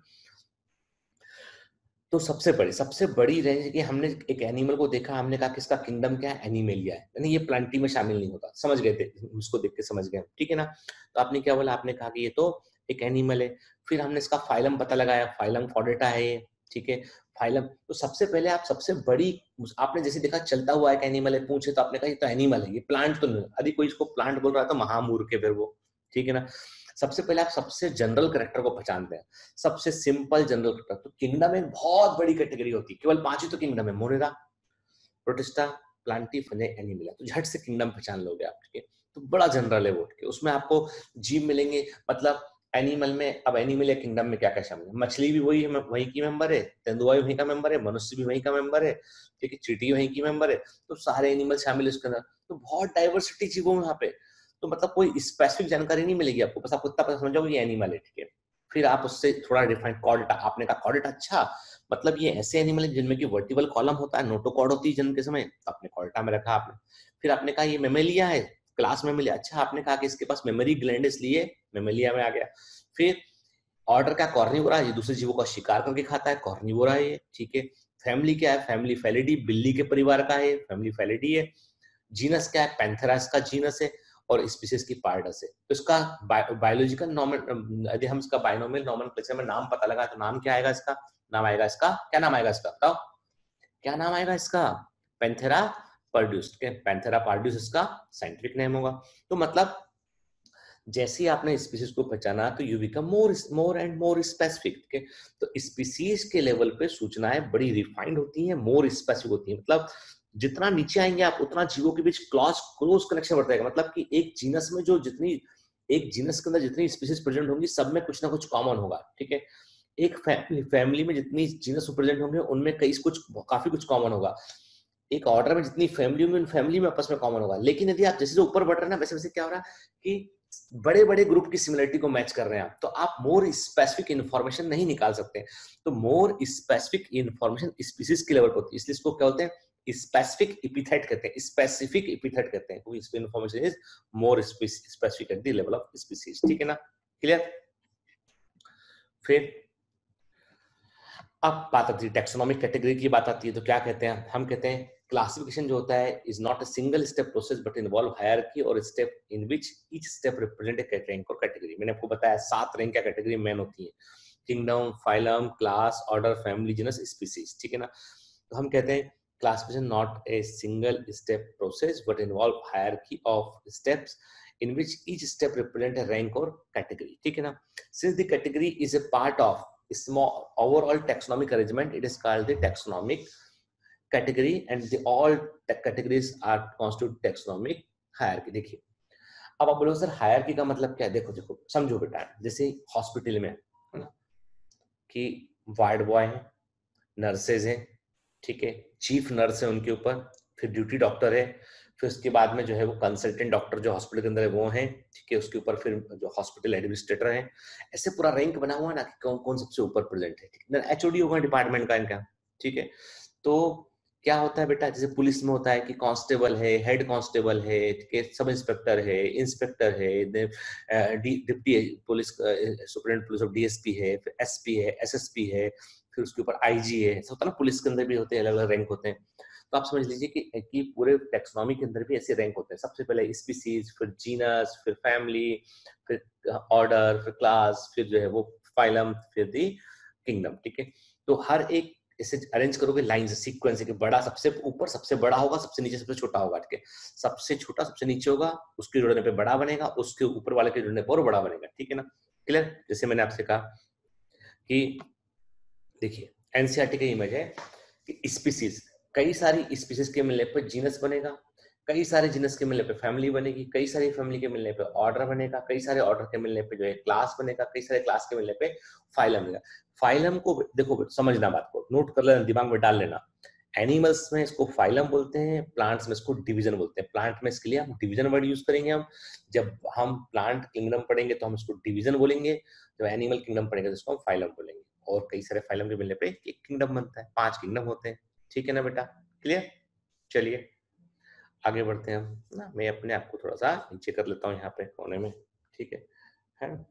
तो सबसे बड़ी सबसे बड़ी रेंज की हमने एक एनिमल को देखा, हमने कहा कि इसका किंगडम क्या है, एनिमेलिया है, यानी ये प्लांटी में शामिल नहीं होता, समझ गए थे, उसको देख के समझ गए, ठीक है ना। तो आपने क्या बोला, आपने कहा कि ये तो एक एनिमल है। फिर हमने इसका फाइलम पता लगाया, फाइलम फॉडेटा है ये, ठीक है, फाइलम। तो सबसे पहले आप सबसे बड़ी, आपने जैसे देखा चलता हुआ एक एनिमल है, पूछे तो आपने कहा ये तो एनिमल है, ये प्लांट तो नहीं। यदि कोई इसको प्लांट बोल रहा है तो महामूर्ख है फिर वो, ठीक है ना। सबसे पहले आप सबसे जनरल कैरेक्टर को पहचानते हैं, सबसे सिंपल जनरल कैरेक्टर। तो किंगडम एक बहुत बड़ी कैटेगरी होती है, केवल पांच ही तो किंगडम है, Monera, Protista, Plantae, fungi, animal. तो झट से किंगडम पहचान लोगे आप, ठीक है। तो बड़ा जनरल है वो, ठीक है। उसमें आपको जीव मिलेंगे, मतलब एनिमल में, अब एनिमल या किंगडम में क्या क्या शामिल है, मछली भी वही है, वही की मेंबर है, तेंदुआ भी वही का मेंबर है, मनुष्य भी वही का मेंबर है, ठीक है, चींटी वही की मेंबर है। तो सारे एनिमल शामिल है उसके अंदर। तो बहुत डाइवर्सिटी जीवों में यहाँ पे, तो मतलब कोई स्पेसिफिक जानकारी नहीं मिलेगी आपको, बस आपको इतना पता समझ जाओगे ये एनिमल है, ठीक है। फिर आप उससे थोड़ा डिफाइन, कॉर्डेटा, आपने कहा कॉर्डेटा, अच्छा मतलब ये ऐसे एनिमल है जिनमें की वर्टिकल कॉलम होता है, नोटोकॉर्ड होती है जन्म के समय, तो आपने कॉर्टा में रखा आपने। फिर आपने कहा ये मेमेलिया है, क्लास मेमेलिया, अच्छा आपने कहा कि इसके पास मेमोरी ग्लैंड, इसलिए मेमेलिया में आ गया। फिर ऑर्डर क्या, कॉर्निवोरा, ये दूसरे जीवों का शिकार करके खाता है, कॉर्निवोरा है ये, ठीक है। फैमिली क्या है, फैमिली फेलिडी, बिल्ली के परिवार का है, फैमिली फेलिडी है। जीनस क्या है, पैंथेरा इसका जीनस है, और स्पीसीज की पार्डस है। तो इसका बायोलॉजिकल नॉर्मल, यदि हम इसका बाइनोमियल नॉमेनक्लेचर में नाम पता लगा तो नाम क्या आएगा इसका, नाम आएगा इसका, क्या नाम आएगा इसका बताओ, क्या नाम आएगा इसका, पैंथेरा पार्ड्यूस, पैंथेरा पार्ड्यूस इसका साइंटिफिक नेम होगा। तो मतलब जैसे ही आपने स्पीसीज को पहचाना तो you become more more and more specific, ठीक है। तो स्पीसीज के लेवल पे सूचनाएं बड़ी रिफाइंड होती हैं, मोर स्पेसिफिक होती हैं। मतलब जितना नीचे आएंगे आप उतना जीवों के बीच क्लॉज क्लोज कनेक्शन बढ़ता जाएगा। मतलब कि एक जीनस में जो जितनी एक जीनस के अंदर जितनी स्पीसीज प्रेजेंट होंगी सब में कुछ ना कुछ कॉमन होगा, ठीक है। एक फैमिली फैमिली में जितनी जीनस प्रेजेंट होंगे उनमें कई कुछ काफी कुछ कॉमन होगा। एक ऑर्डर में जितनी फैमिली होंगी उन फैमिली में आपस में कॉमन होगा। लेकिन यदि आप जैसे जैसे ऊपर बढ़ रहे हैं ना वैसे वैसे क्या हो रहा है कि बड़े बड़े ग्रुप की सिमिलरिटी को मैच कर रहे हैं आप, तो आप मोर स्पेसिफिक इंफॉर्मेशन नहीं निकाल सकते। तो मोर स्पेसिफिक इंफॉर्मेशन स्पीसीज के लेवल पर होती है, इसलिए इसको क्या होते हैं, स्पेसिफिक एपिथेट कहते हैं, स्पेसिफिक एपिथेट कहते हैं, क्योंकि इसकी information is more specific at the level of species, ठीक है ना, क्लियर। फिर अब बात आती है टैक्सोनॉमिक कैटेगरी की बात आती है, तो क्या कहते हैं, हम कहते हैं क्लासिफिकेशन जो होता है is not a single step process but involve hierarchy और step in which each step represent a rank और कैटेगरी। मैंने आपको बताया सात रैंक या कैटेगरी मेन होती है, kingdom, phylum, class, order, family, genus, species, ठीक है ना। तो हम कहते हैं classification not a single step process but involve hierarchy of steps in which each step represent a rank or category, ठीक है ना। Since the category is a part of small overall taxonomic arrangement, it is called the taxonomic category and the all categories are constitute taxonomic hierarchy। देखिए अब आप बोलोगे sir hierarchy का मतलब क्या है, देखो देखो समझो बेटा, जैसे हॉस्पिटल में है ना कि वार्ड बॉय है, नर्सेज हैं, ठीक है, चीफ नर्स है उनके ऊपर, फिर ड्यूटी डॉक्टर है, फिर उसके बाद में जो है वो कंसल्टेंट डॉक्टर जो हॉस्पिटल के अंदर है वो है, ठीक है, उसके ऊपर फिर जो हॉस्पिटल एडमिनिस्ट्रेटर है, ऐसे पूरा रैंक बना हुआ है ना कि कौन कौन सबसे ऊपर प्रेजेंट है, ठीक है, एचओडी होगा डिपार्टमेंट का इनका, ठीक है। तो क्या होता है बेटा, जैसे पुलिस में होता है कि कांस्टेबल है, हेड कांस्टेबल है, ठीक है, सब इंस्पेक्टर है, इंस्पेक्टर है, deputy police superintendent police of DSP है, फिर एसपी है, एसएसपी है, फिर उसके ऊपर आईजी है, ऐसा होता है ना, पुलिस के अंदर भी होते हैं, अलग अलग रैंक होते हैं। तो आप समझ लीजिए कि, कि पूरे टैक्सोनॉमी के अंदर भी ऐसे रैंक होते हैं, सबसे पहले स्पीसीज, फिर जीनस, फिर फैमिली, फिर ऑर्डर, फिर क्लास, फिर जो है वो फाइलम, फिर दी किंगडम, ठीक है। तो हर एक इसे अरेंज करोगे लाइन से, सीक्वेंस के, बड़ा सबसे ऊपर सबसे बड़ा होगा, सबसे नीचे सबसे छोटा होगा, ठीक है, सबसे छोटा सबसे नीचे होगा, उसके जुड़ने पे बड़ा बनेगा, उसके ऊपर वाले के जुड़ने पर और बड़ा बनेगा, ठीक है ना, क्लियर। जैसे मैंने आपसे कहा कि देखिए एनसीईआरटी का इमेज है कि स्पीसीज, कई सारी स्पीसीज के मिलने पर जीनस बनेगा, कई सारे जीनस के मिलने पे फैमिली बनेगी, कई सारी फैमिली के मिलने पे ऑर्डर बनेगा, कई सारे ऑर्डर के मिलने पे जो है क्लास बनेगा, कई सारे क्लास के मिलने पे फाइलम बनेगा। फाइलम को देखो समझना, बात को नोट कर लेना, दिमाग में डाल लेना। एनिमल्स में इसको फाइलम बोलते हैं, प्लांट्स में इसको डिवीजन बोलते हैं। प्लांट में इसके लिए हम डिवीजन वर्ड यूज करेंगे, हम जब हम प्लांट किंगडम पढ़ेंगे तो हम इसको डिवीजन बोलेंगे, जब एनिमल किंगडम पढ़ेंगे तो इसको हम फाइलम बोलेंगे। और कई सारे फाइलम के मिलने पे एक किंगडम बनता है, पांच किंगडम होते हैं, ठीक है ना बेटा, क्लियर। चलिए आगे बढ़ते हैं हम ना, मैं अपने आप को थोड़ा सा नीचे कर लेता हूँ यहाँ पे कोने में, ठीक है, है ना।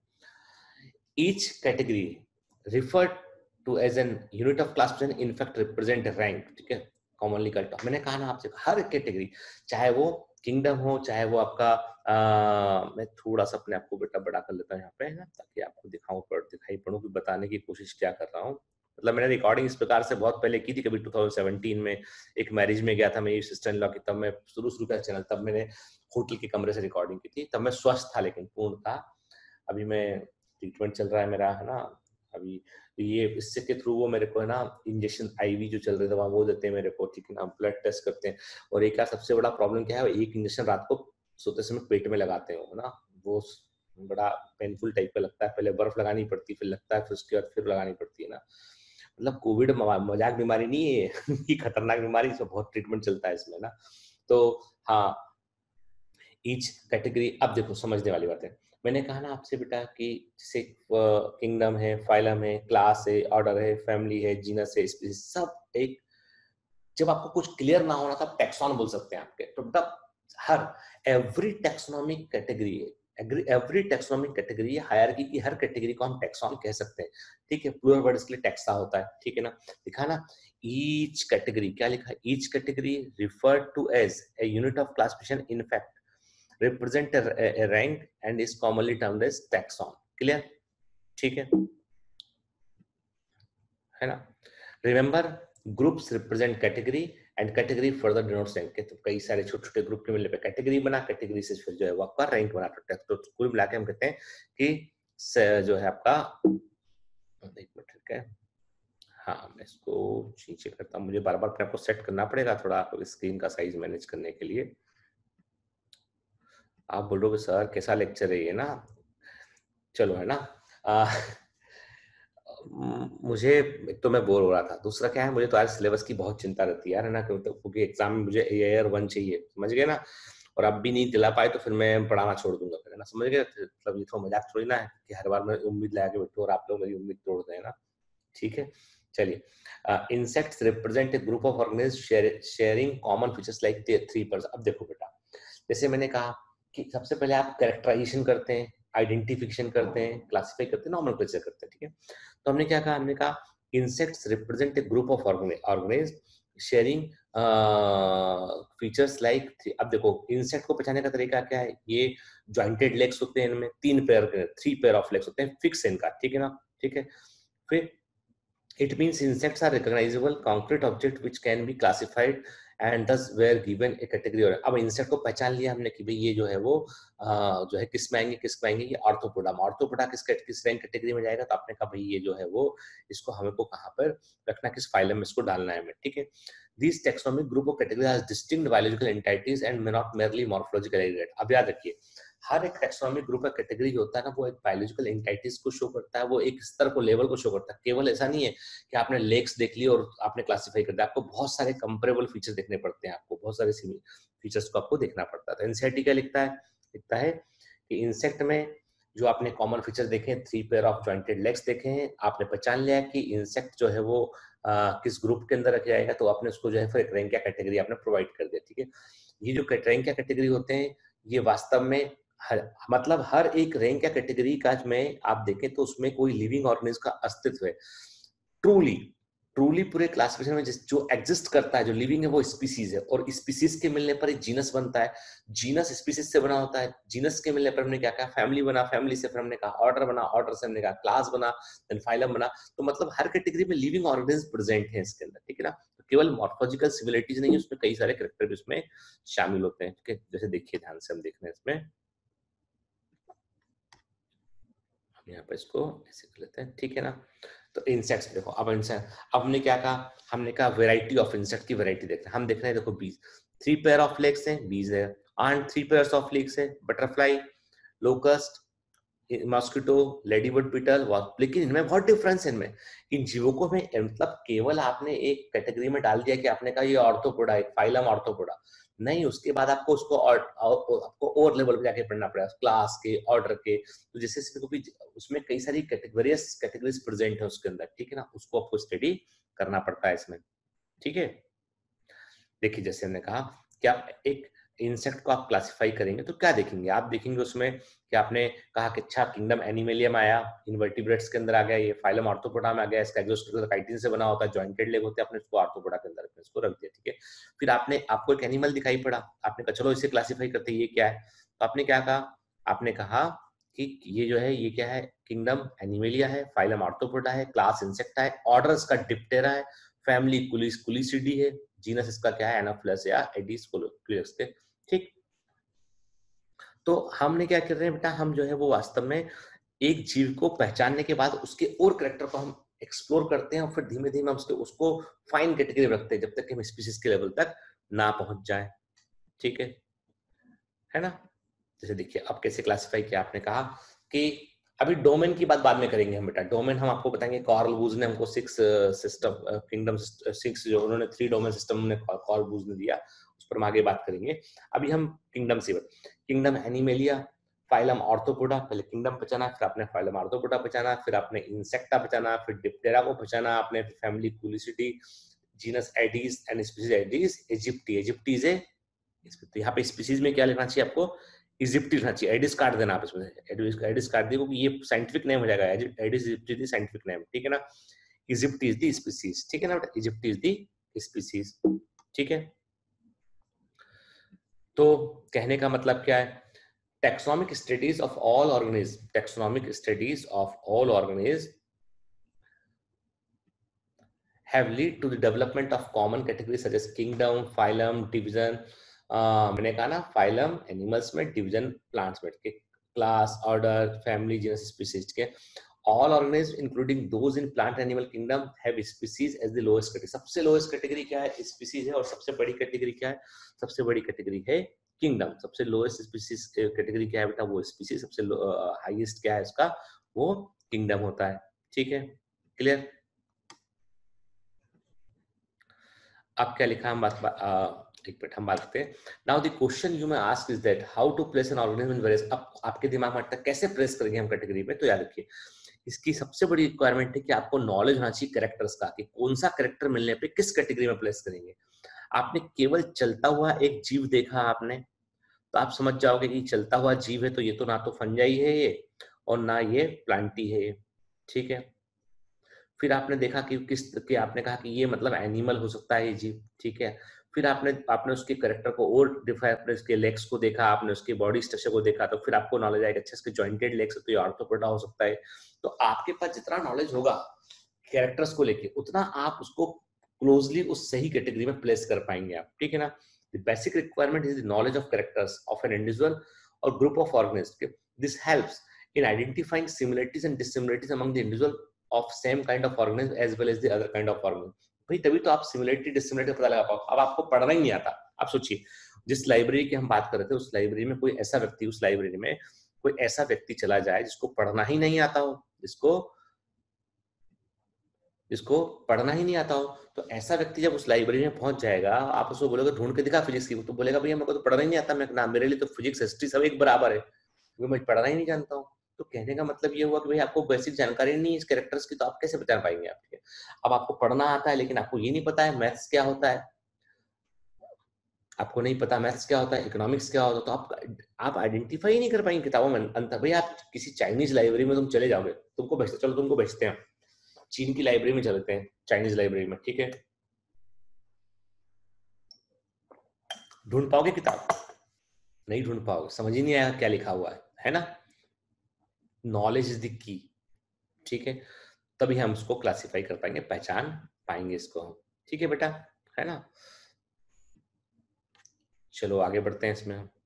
Each category refer to as an unit of classification in fact represent rank, ठीक है, कॉमनली कल्ट। मैंने कहा ना आपसे, हर कैटेगरी, चाहे वो किंगडम हो, चाहे वो आपका आ, मैं थोड़ा सा अपने आप को बेटा बड़ा कर लेता हूँ यहाँ पे ना, ताकि आपको दिखाऊं पड़ दिखाई पड़ूं कि बताने की कोशिश क्या कर रहा हूँ। मतलब मैंने रिकॉर्डिंग इस प्रकार से बहुत पहले की थी, कभी टू थाउजेंड सेवेंटीन में एक मैरिज में गया था मेरी सिस्टर इन लॉ की, तब मैं शुरू शुरू का चैनल, तब मैंने होटल के कमरे से रिकॉर्डिंग की थी, तब मैं स्वस्थ था लेकिन पूर्ण था। अभी मैं ट्रीटमेंट चल रहा है मेरा, है ना, अभी ये इससे के थ्रू वो मेरे को है ना इंजेक्शन आईवी जो चल रहे थे वहाँ वो देते हैं मेरे को, ठीक है ना, ब्लड टेस्ट करते हैं। और एक सबसे बड़ा प्रॉब्लम क्या है, एक इंजेक्शन रात को सोते समय पेट में लगाते हो, है ना, वो बड़ा पेनफुल टाइप का लगता है, पहले बर्फ लगानी पड़ती है, फिर लगता है, फिर उसके बाद फिर लगानी पड़ती है ना। मतलब कोविड मजाक बीमारी नहीं है ये खतरनाक बीमारी, इसमें बहुत ट्रीटमेंट चलता है इसमें ना। तो हाँ, ईच कैटेगरी, अब देखो समझने वाली बात है। मैंने कहा ना आपसे बेटा कि जैसे किंगडम है, फाइलम है, क्लास है, ऑर्डर है, फैमिली है, जीनस है, स्पीसीज, सब एक, जब आपको कुछ क्लियर ना होना तब टैक्सॉन बोल सकते हैं आपके। तो बेटा हर एवरी टैक्सोनॉमिक कैटेगरी है, एवरी टैक्सोनॉमिक कैटेगरी है, हायरार्की की हर कैटेगरी को हम टैक्सॉन कह सकते हैं, ठीक है। प्लूरल वर्ड इसके लिए टैक्सा होता है, ठीक है ना। लिखा ना ईच कैटेगरी, क्या लिखा है, each category refer to as a unit of classification, in fact represent a, a rank and is commonly termed as taxon, clear, ठीक है है ना। remember groups represent category and category further denotes rank, तो कई सारे छोटे छोटे group के मिलने पे कैटेगरी बना, कैटेगरी से फिर जो है वो आपका रैंक बना, तो कुल मिला के हम कहते हैं कि जो है आपका, एक मिनट ठीक है, हाँ मैं इसको नीचे करता हूँ, मुझे बार बार अपने आपको सेट करना पड़ेगा थोड़ा स्क्रीन का साइज मैनेज करने के लिए। आप बोलोगे सर कैसा लेक्चर है ये ना, चलो है ना। आ, मुझे एक तो मैं बोर हो रहा था, दूसरा क्या है, मुझे तो आज सिलेबस की बहुत चिंता रहती है यार, है ना, क्योंकि एग्जाम में मुझे एयर वन चाहिए, समझ गए ना। और अब भी नहीं दिला पाए तो फिर मैं पढ़ाना छोड़ दूंगा फिर, है ना, समझ गए। मतलब ये तो मजाक थोड़ी ना है कि हर बार मैं उम्मीद लगा के बैठूं और आप लोग मेरी उम्मीद तोड़ दें ना, ठीक है। चलिए, insects represent a group of organism sharing common features like three person. अब देखो बेटा, जैसे मैंने कहा कि सबसे पहले आप कैरेक्टराइजेशन करते हैं, आइडेंटिफिकेशन करते हैं, क्लासिफाई करते हैं, नॉमेनक्लेचर करते हैं, ठीक है। तो हमने क्या कहा, हमने कहा insects represent a group of organism sharing features like. अब देखो इंसेक्ट को पहचानने का तरीका क्या है, ये जॉइंटेड लेग्स होते हैं, इनमें तीन pair, three pair of legs होते हैं, फिक्स इनका, ठीक है ना, ठीक है। फिर it means insects are recognizable concrete object which can be classified and thus were given a category। और अब इंसेक्ट को पहचान लिया हमने कि भाई ये जो है वो आ, जो है किस में आएंगे, किस में आएंगे, ये ऑर्थोपोडा। ऑर्थोपोडा किस किस रैंक कैटेगरी में जाएगा, तो आपने कहा भाई ये जो है वो इसको हमें को कहाँ पर रखना, किस फाइलम में इसको डालना है हमें, ठीक है। These taxonomic group of categories has distinct biological entities and may not merely morphological aggregate। अब याद रखिए, हर एक टैक्सोनॉमिक ग्रुप का कैटेगरी जो होता है ना, वो एक बायोलॉजिकल एंटिटीज को शो करता है, वो एक स्तर को, लेवल को शो करता है। केवल ऐसा नहीं है कि आपने लेग्स देख ली और आपने क्लासिफाई कर दिया, आपको बहुत सारे कंपेरेबल फीचर्स देखने पड़ते हैं, आपको बहुत सारे फीचर्स को आपको देखना पड़ता है। तो एनसीईआरटी क्या लिखता है, लिखता है कि इंसेक्ट में जो आपने कॉमन फीचर देखे, three pair of jointed legs देखे हैं, आपने पहचान लिया कि इंसेक्ट जो है वो आ, किस ग्रुप के अंदर रखा जाएगा, तो आपने उसको जो है फिर एक रैंक कैटेगरी आपने प्रोवाइड कर दिया, ठीक है। ये जो रैंक कैटेगरी होते हैं, ये वास्तव में हर, मतलब हर एक रैंक या कैटेगरी का में आप देखें तो उसमें कोई लिविंग ऑर्गेनिज्म का अस्तित्व है। ट्रूली ट्रूली पूरे क्लासिफिकेशन में जिस जो एग्जिस्ट करता है, जो लिविंग है, वो स्पीसीज है, और स्पीसीज के मिलने पर एक जीनस बनता है, जीनस स्पीसीज से बना होता है, जीनस के मिलने पर हमने क्या कहा, फैमिली बना, फैमिली से फिर हमने कहा ऑर्डर बना, ऑर्डर से हमने कहा क्लास बना, देन फाइलम बना। तो मतलब हर कैटेगरी में लिविंग ऑर्गेनिज्म प्रेजेंट है इसके अंदर, ठीक है ना। तो केवल मॉर्फोलॉजिकल सिमिलरिटीज नहीं है, उसमें कई सारे कैरेक्टर भी उसमें शामिल होते हैं, ठीक है। जैसे देखिए ध्यान से हम देख रहे हैं इसमें, यहाँ पर इसको ऐसे कर लेते हैं, ठीक है ना। तो इंसेक्ट्स देखो, अब इंसेक्ट, अब हमने क्या कहा, हमने कहा वैरायटी ऑफ इंसेक्ट की वैरायटी देखते हैं। हम देख रहे हैं, देखो बीज, थ्री पेयर ऑफ लेग्स हैं, बीज है, and three pairs of legs है, butterfly, locust, mosquito, lady bird beetle, लेकिन इनमें बहुत डिफरेंस है। इनमें इन जीवों को में मतलब केवल आपने एक कैटेगरी में डाल दिया कि आपने कहा ये ऑर्थोपोडा, एक फाइलम ऑर्थोपोडा, नहीं, उसके बाद आपको उसको और, आपको और लेवल पे जाके पढ़ना पड़ेगा, क्लास के, ऑर्डर के। तो जैसे भी उसमें कई सारी कैटेगरीज कैटेगरीज प्रेजेंट है उसके अंदर, ठीक है ना, उसको आपको स्टडी करना पड़ता है इसमें, ठीक है। देखिए जैसे हमने कहा कि आप एक इंसेक्ट को आप क्लासिफाई करेंगे तो क्या देखेंगे, आप देखेंगे उसमें कि आपने कहा कि अच्छा किंगडम एनिमेलियम आया, इनवर्टिब्रेट्स के अंदर आ गया, ये फाइलम ऑर्थोपोडा में आ गया, इसका एक्सोस्केलेटल काइटिन से बना होता है, जॉइंटेड लेग होते हैं, आपने इसको ऑर्थोपोडा के अंदर इसको रख दिया, ठीक है। फिर आपने आपको एक एनिमल दिखाई पड़ा, आपने कहा चलो इसे क्लासिफाई करते हैं, ये क्या है, तो आपने क्या कहा, आपने कहा कि ये जो है ये क्या है, किंगडम एनिमेलिया है, फाइलम ऑर्थोपोडा है, क्लास इंसेक्टा है, ऑर्डर इसका डिप्टेरा है, फैमिली कुलिसिडी है, जीनस इसका क्या है, एनाफिलस या एडिस कुलियस, ठीक। तो हमने क्या कर रहे हैं बेटा, हम जो है वो वास्तव में एक जीव को पहचानने के बाद उसके और कैरेक्टर को हम एक्सप्लोर करते हैं, और फिर धीमे धीमे हम उसको उसको फाइन कैटेगरी में रखते हैं, जब तक कि हम स्पीसीज के लेवल तक ना पहुंच जाए, ठीक है है ना। जैसे देखिए अब कैसे क्लासिफाई किया, आपने कहा कि अभी डोमेन की बात बाद में करेंगे हम बेटा, डोमेन हम आपको बताएंगे, कार्ल बूज ने हमको सिक्स सिस्टम किंगडम सिक्स जो उन्होंने थ्री डोमेन सिस्टम ने कार्ल बूज ने दिया, पर हम आगे बात करेंगे। अभी हम किंगडम से, किंगडम एनिमेलिया, फाइलम ऑर्थोपोडा, पहले किंगडम पहचाना, फिर आपने फाइलम ऑर्थोपोडा पहचाना, फिर आपने इंसेक्टा पहचाना, फिर डिप्टेरा को पहचाना आपने, family Culicidae, genus Aedes and species Aedes, aegypti, aegypti है। तो यहाँ पे स्पीसीज में क्या लिखना चाहिए आपको, इजिप्टी लिखना चाहिए, एडिस काट देना आप इसमें, एडिस एडिस काट दिए क्योंकि ये साइंटिफिक नेम हो जाएगा, एडिस इजिप्टी साइंटिफिक नेम, ठीक है ना। इजिप्टी इज द स्पीसीज, ठीक है ना बेटा, इजिप्टी इज द स्पीसीज, ठीक है। तो कहने का मतलब क्या है, taxonomic studies of all organisms, taxonomic studies of all organisms have led to the development of common categories such as kingdom, phylum, division, uh, मैंने कहा ना phylum animals में, division plants में, के class, order, family, genus, species के all organisms including those in plant animal kingdom have species as the lowest category। सबसे lowest category क्या है, species है, और सबसे बड़ी category क्या है, सबसे बड़ी category है किंगडम। सबसे लोएस्ट स्पीसीज कैटेगरी क्या है बेटा, वो स्पीसीज। सबसे हाईएस्ट क्या है इसका, वो किंगडम होता है, ठीक है, क्लियर। अब क्या लिखा हम बात एक मिनट हम बात करते हैं। Now the question you may ask is that how to place an organism in various. अब आपके दिमाग में आता है कैसे प्लेस करेंगे हम कैटेगरी में, तो याद रखिए इसकी सबसे बड़ी रिक्वायरमेंट है कि आपको नॉलेज होना चाहिए कैरेक्टर्स का, कि कौन सा कैरेक्टर मिलने पे किस कैटेगरी में प्लेस करेंगे। आपने केवल चलता हुआ एक जीव देखा आपने, तो आप समझ जाओगे कि चलता हुआ जीव है तो ये तो ना तो फंजाई है ये, और ना ये प्लांटी है, ठीक है। फिर आपने देखा कि किस कि आपने कहा कि ये मतलब एनिमल हो सकता है ये जीव, ठीक है। फिर आपने आपने उसके कैरेक्टर को और डिफाइन, आपने उसके लेग्स को देखा, आपने उसके बॉडी स्ट्रक्चर को देखा, तो फिर आपको नॉलेज आएगा अच्छा इसके जॉइंटेड लेग्स है तो ये ऑर्थोपोडा हो सकता है। तो आपके पास जितना नॉलेज होगा कैरेक्टर्स को लेके, उतना आप उसको क्लोजली उस सही कैटेगरी में प्लेस कर पाएंगे आप, ठीक है ना। The basic requirement is the knowledge of characters of an individual or group of organisms. This helps in identifying similarities and dissimilarities among the individual of same kind of organism as well as the other kind of organism. भाई तभी तो आप similarity dissimilarity पता लगा पाओ। अब आपको पढ़ना ही नहीं आता, आप सोचिए जिस लाइब्रेरी की हम बात कर रहे थे उस लाइब्रेरी में कोई ऐसा व्यक्ति, उस लाइब्रेरी में कोई ऐसा व्यक्ति चला जाए जिसको पढ़ना ही नहीं आता हो, जिसको जिसको पढ़ना ही नहीं आता हो, तो ऐसा व्यक्ति जब उस लाइब्रेरी में पहुंच जाएगा, आप उसको बोलोगे ढूंढ के दिखा फिजिक्स की, तो बोलेगा भैया मेरे को तो पढ़ना ही नहीं आता, मैं ना मेरे लिए तो फिजिक्स हिस्ट्री सब एक बराबर है क्योंकि मैं पढ़ना ही नहीं जानता हूँ। तो कहने का मतलब ये हुआ कि भाई आपको बेसिक जानकारी नहीं है इस कैरेक्टर्स की, तो आप कैसे पहचान पाएंगे आप। अब आपको पढ़ना आता है लेकिन आपको ये नहीं पता है मैथ्स क्या होता है, आपको नहीं पता मैथ्स क्या होता है, इकोनॉमिक्स क्या होता है, तो आप आप आइडेंटिफाई ही नहीं कर पाएंगे किताबों में अंतर। भाई आप किसी चाइनीज लाइब्रेरी में तुम चले जाओगे, तुमको भेजते, चलो तुमको भेजते हैं चीन की लाइब्रेरी में चलते हैं, चाइनीज लाइब्रेरी में, ठीक है, ढूंढ पाओगे किताब? नहीं ढूंढ पाओगे, समझ ही नहीं आएगा क्या लिखा हुआ है, है ना। नॉलेज इज द की, ठीक है, तभी हम उसको क्लासिफाई कर पाएंगे, पहचान पाएंगे इसको हम, ठीक है बेटा, है ना। चलो आगे बढ़ते हैं इसमें हम।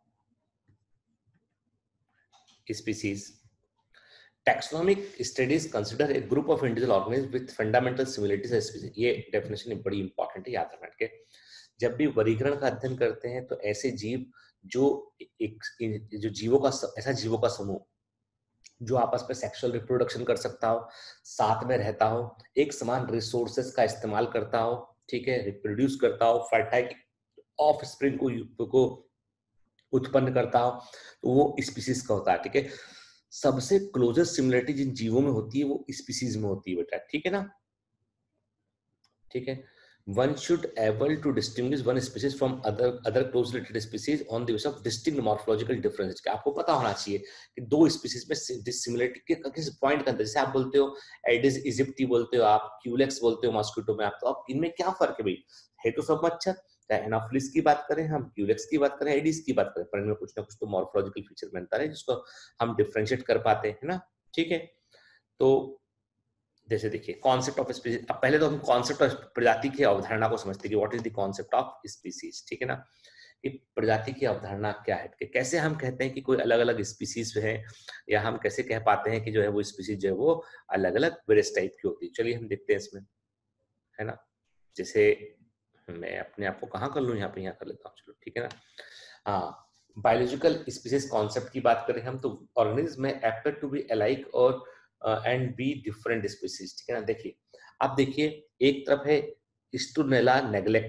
Species Taxonomic studies consider a group of individual organisms with fundamental similarities as species। ये डेफिनेशन बड़ी इंपॉर्टेंट है, याद रखना के। जब भी वर्गीकरण का अध्ययन करते हैं तो ऐसे जीव जो एक जो जीवों का ऐसा जीवों का समूह जो आपस में सेक्सुअल रिप्रोडक्शन कर सकता हो, साथ में रहता हो, एक समान रिसोर्सेस का इस्तेमाल करता हो, ठीक है, रिप्रोड्यूस करता हो, फर्टाइल ऑफ स्प्रिंग को, को उत्पन्न करता हो, तो वो स्पीसीज का होता है, ठीक है। सबसे क्लोजेस्ट सिमिलरिटी जिन जीवों में होती है वो स्पीसीज में होती है बेटा, ठीक है ना, ठीक है। One should able to distinguish one species from other other closely related species on the basis of distinct morphological differences। कि आपको पता होना चाहिए कि दो स्पीसीज में डिसिमिलरिटी के किस पॉइंट का अंतर, जैसे आप बोलते हो एडिस इजिप्टी बोलते हो आप, क्यूलेक्स बोलते हो मॉस्किटो में आप, तो आप इनमें क्या फर्क है भाई, है तो सब मच्छर, चाहे एनाफिलिस की बात करें हम, क्यूलेक्स की बात करें, एडिस की बात करें, पर इनमें कुछ ना कुछ तो मॉर्फोलॉजिकल फीचर बनता है जिसको हम डिफरेंशिएट कर पाते हैं ना, ठीक है। तो जैसे देखिए कॉन्सेप्ट ऑफ स्पीसीज, अब पहले तो हम कॉन्सेप्ट ऑफ प्रजाति की अवधारणा को समझते हैं कि what is the concept of species, ठीक है ना, कि प्रजाति की अवधारणा क्या है, कि कैसे हम कहते हैं कि कोई अलग अलग स्पीसीज है, या हम कैसे कह पाते हैं कि जो है वो स्पीसीज जो है वो अलग अलग वेरियस टाइप की होती है। चलिए हम देखते हैं इसमें, है ना। जैसे मैं अपने आप को कहाँ कर लूँ, यहाँ पे यहाँ कर लेता हूँ, चलो ठीक है ना। हाँ, बायोलॉजिकल स्पीसीज कॉन्सेप्ट की बात करें हम तो ऑर्गेनिज्म में एप्टर टू बी अलाइक और एंड बी डिफरेंट स्पीसीज, ठीक है ना। देखिए अब देखिए एक तरफ है स्टुनेला नेग्लेक्टा,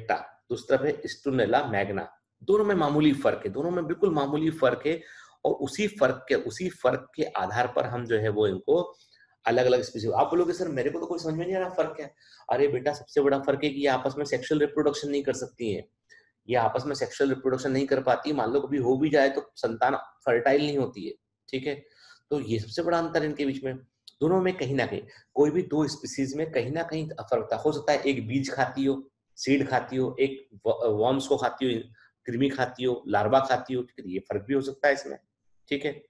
दूसरी तरफ है स्टुनेला मैग्ना। दोनों में मामूली फर्क है, दोनों में बिल्कुल मामूली फर्क है, और उसी फर्क के उसी फर्क के आधार पर हम जो है वो इनको अलग अलग स्पीसीज। आप बोलोगे सर मेरे को तो कोई समझ में नहीं आ रहा फर्क क्या है। अरे बेटा, सबसे बड़ा फर्क है कि ये आपस में सेक्सुअल रिप्रोडक्शन नहीं कर सकती हैं, ये आपस में सेक्सुअल रिप्रोडक्शन नहीं कर पाती। मान लो कभी हो भी जाए तो संतान फर्टाइल नहीं होती है, ठीक है। तो ये सबसे बड़ा अंतर है इनके बीच में। दोनों में कहीं ना कहीं, कोई भी दो स्पीसीज में कहीं ना कहीं फर्क हो सकता है। एक बीज खाती हो, सीड खाती हो, एक वर्म्स को खाती हो, कृमि खाती हो, लार्वा खाती हो, ये फर्क भी हो सकता है इसमें, ठीक है।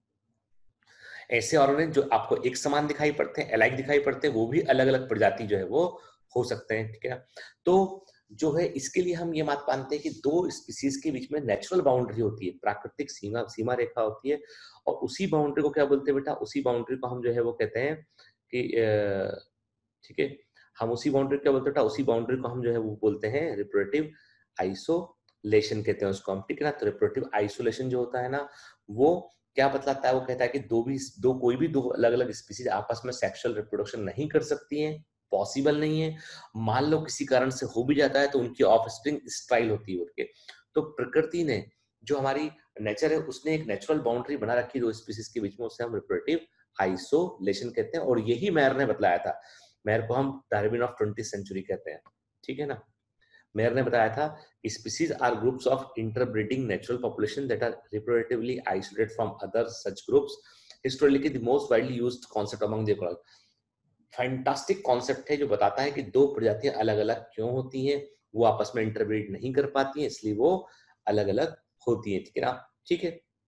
ऐसे ऑर्गेनिज्म जो आपको एक समान दिखाई पड़ते हैं, अलाइक दिखाई पड़ते हैं, वो भी अलग अलग प्रजाति जो है वो हो सकते हैं, ठीक है। तो जो है इसके लिए हम ये बात मानते हैं कि दो स्पीसीज के बीच में नेचुरल बाउंड्री होती है, प्राकृतिक सीमा सीमा रेखा होती है, और उसी बाउंड्री को क्या बोलते हैं बेटा, उसी बाउंड्री को हम जो है वो कहते हैं कि ठीक है, हम उसी बाउंड्री क्या बोलते हैं, उसी बाउंड्री को हम जो है वो बोलते हैं रिप्रोडक्टिव आइसोलेशन कहते हैं उसको हम, ठीक है ना। तो रिप्रोडक्टिव आइसोलेशन जो होता है ना, वो क्या बतलाता है, वो कहता है कि दो भी दो कोई भी दो अलग अलग स्पीसीज आपस में सेक्सुअल रिप्रोडक्शन नहीं कर सकती हैं, पॉसिबल नहीं है। मान लो किसी कारण से हो भी जाता है तो उनकी ऑफस्प्रिंग स्टाइल होती है उनके। तो प्रकृति ने, जो हमारी नेचर है, उसने एक नेचुरल बाउंड्री बना रखी दो स्पीसीज के बीच में, उसे हम रिप्रोडक्टिव आइसोलेशन कहते हैं। और यही मेयर ने बतलाया था। मेयर को हम डार्विन ऑफ ट्वेंटी सेंचुरी कहते हैं, ठीक है ना। मेयर ने बताया था species are groups of interbreeding natural population that are reproductively isolated from other such groups. Historically the most widely used concept among the ecology. Fantastic concept है जो बताता है कि दो प्रजातियां अलग अलग क्यों होती हैं, वो आपस में इंटरब्रीड नहीं कर पाती हैं, इसलिए वो अलग अलग होती हैं, ठीक है ना। ठीक है,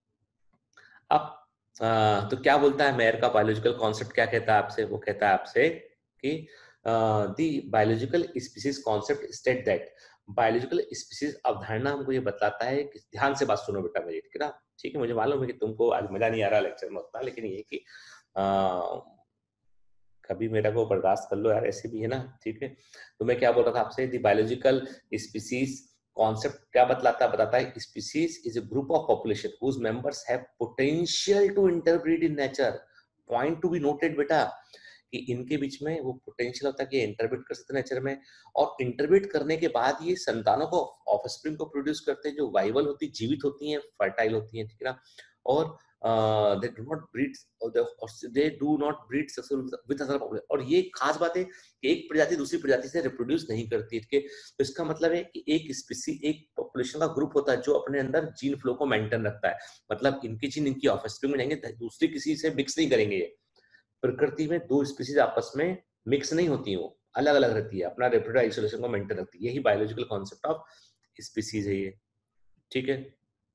अब आ, तो क्या बोलता है मेयर का बायोलॉजिकल कॉन्सेप्ट, क्या कहता है आपसे, वो कहता है आपसे कि the biological species concept state that, biological species अवधारणा हमको ये बताता है कि, ध्यान से बात सुनो बेटा मेरी, ठीक है ना। ठीक है, मुझे मालूम है कि तुमको आज मजा नहीं आ रहा लेक्चर में उतना, लेकिन ये कि आ, कभी मेरा को बर्दाश्त कर लो यार, ऐसे भी है ना, ठीक है। तो मैं क्या बोल रहा था आपसे, द बायोलॉजिकल स्पीसीज कॉन्सेप्ट क्या बतलाता बताता है, species is a group of population whose members have potential to interbreed in nature. Point to be noted बेटा, कि इनके बीच में वो पोटेंशियल होता है कि इंटरब्रीड कर सकते हैं नेचर में, और इंटरब्रीड करने के बाद ये संतानों को, ऑफस्प्रिंग को प्रोड्यूस करते हैं जो वाइबल होती, जीवित होती हैं, फर्टाइल होती हैं, ठीक है ना। और they do not breed, they do not breed with other population. और ये खास बात है कि एक प्रजाति दूसरी प्रजाति से रिप्रोड्यूस नहीं करती, ठीक है। तो इसका मतलब है कि एक स्पीसी, एक पॉपुलेशन का ग्रुप होता है जो अपने अंदर जीन फ्लो को मेंटेन रखता है, मतलब इनकी जीन इनकी ऑफस्प्रिंग में जाएंगे, दूसरी किसी से मिक्स नहीं करेंगे। ये प्रकृति में दो स्पीसीज आपस में मिक्स नहीं होती, वो अलग अलग रहती है, अपना रिप्रोडक्टिव आइसोलेशन को मेंटेन रखती है। यही बायोलॉजिकल कॉन्सेप्ट ऑफ स्पीसीज है ये, ठीक है।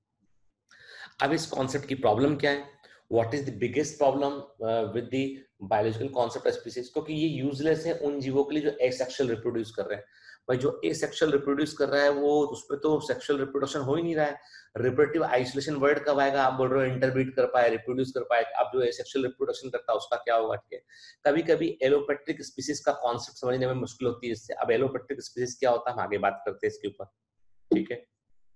अब इस कॉन्सेप्ट की प्रॉब्लम क्या है, what is the biggest problem with the biological concept of species, क्योंकि ये यूजलेस है उन जीवों के लिए जो एसेक्सुअल रिप्रोड्यूस कर रहे हैं। भाई जो एसेक्सुअल रिप्रोड्यूस कर रहा है वो, उसमें तो सेक्सुअल रिप्रोडक्शन हो ही नहीं रहा है। रिप्रोडक्टिव आइसोलेशन वर्ड कब आएगा, आप बोल रहे हो इंटरब्रीड कर पाए, रिप्रोड्यूस कर पाए, अब जो एसेक्सुअल रिप्रोडक्शन करता है उसका क्या होगा, ठीक है। कभी कभी एलोपेट्रिक स्पीसीज का कॉन्सेप्ट समझने में मुश्किल होती है इससे। अब एलोपेट्रिक स्पीसीज क्या होता है, हम आगे बात करते हैं इसके ऊपर, ठीक है,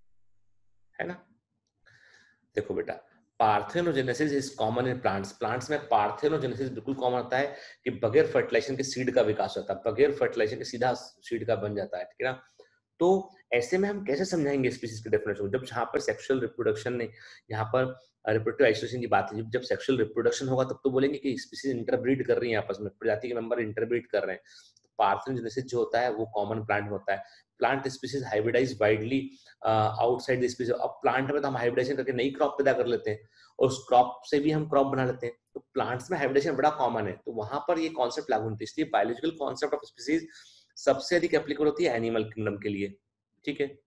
है ना। देखो बेटा, parthenogenesis is common in plants. Plants में पार्थेनोजेनेसिस बिल्कुल कॉमन होता है कि बगैर फर्टिलाइजेशन के सीड का विकास होता है, बगैर फर्टिलाइजेशन के सीधा सीड का बन जाता है, ठीक है ना। तो ऐसे में हम कैसे समझाएंगे स्पीसीज की डेफिनेशन, जब जहां पर सेक्सुअल रिप्रोडक्शन ने, यहाँ पर रिप्रोडक्टिव आइसोलेशन की बात है, जब सेक्सुअल रिप्रोडक्शन होगा तब तो बोलेंगे कि स्पीसीज इंटरब्रीड कर रही है आपस में, प्रजाति के मेंबर इंटरब्रीड कर रहे हैं। पार्थेनोजेनेसिस जो होता है वो कॉमन प्लांट में होता है। Plant species hybridize widely outside the species. अब प्लांट में तो हम हाइब्रिडाइजेशन करके नई क्रॉप पैदा कर लेते हैं, और उस क्रॉप से भी हम क्रॉप बना लेते हैं। तो प्लांट्स में हाइब्रिडेशन बड़ा कॉमन है, तो वहां पर ये कॉन्सेप्ट लागू होती है। इसलिए बायोलॉजिकल कॉन्सेप्ट ऑफ स्पीसीज सबसे अधिक एप्लीकेबल होती है एनिमल किंगडम के लिए, ठीक है।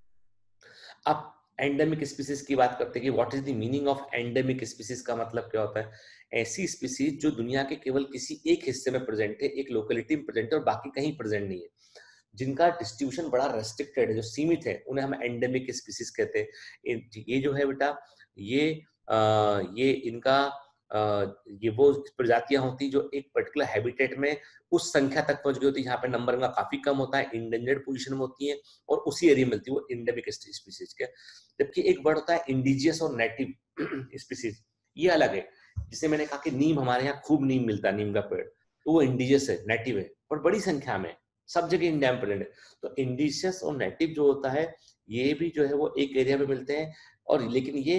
अब एंडेमिक स्पीसीज की बात करते हैं कि what is the meaning of endemic species, का मतलब क्या होता है। ऐसी स्पीसीज जो दुनिया के केवल किसी एक हिस्से में प्रेजेंट है, एक लोकेलिटी में प्रेजेंट है और बाकी कहीं प्रेजेंट नहीं है, जिनका डिस्ट्रीब्यूशन बड़ा रेस्ट्रिक्टेड है, जो सीमित है, उन्हें हम एंडेमिक स्पीसीज कहते हैं। ये जो है बेटा, ये आ, ये इनका आ, ये वो प्रजातियां होती जो एक पर्टिकुलर हैबिटेट में उस संख्या तक पहुंच गई होती जहाँ पे नंबर इनका काफी कम होता है, इंडेंजर्ड पोजीशन में होती है, और उसी एरिया में मिलती है, वो एंडेमिक स्पीसीज के। जबकि एक वर्ड होता है इंडिजियस और नेटिव स्पीसीज, ये अलग है। जिसे मैंने कहा कि नीम, हमारे यहाँ खूब नीम मिलता है, नीम का पेड़, तो वो इंडिजियस है, नेटिव है, और बड़ी संख्या में, सब जगह इंडिया में प्रेजेंट है। तो इंडिजियस और नेटिव जो होता है ये भी जो है वो एक एरिया में मिलते हैं, और लेकिन ये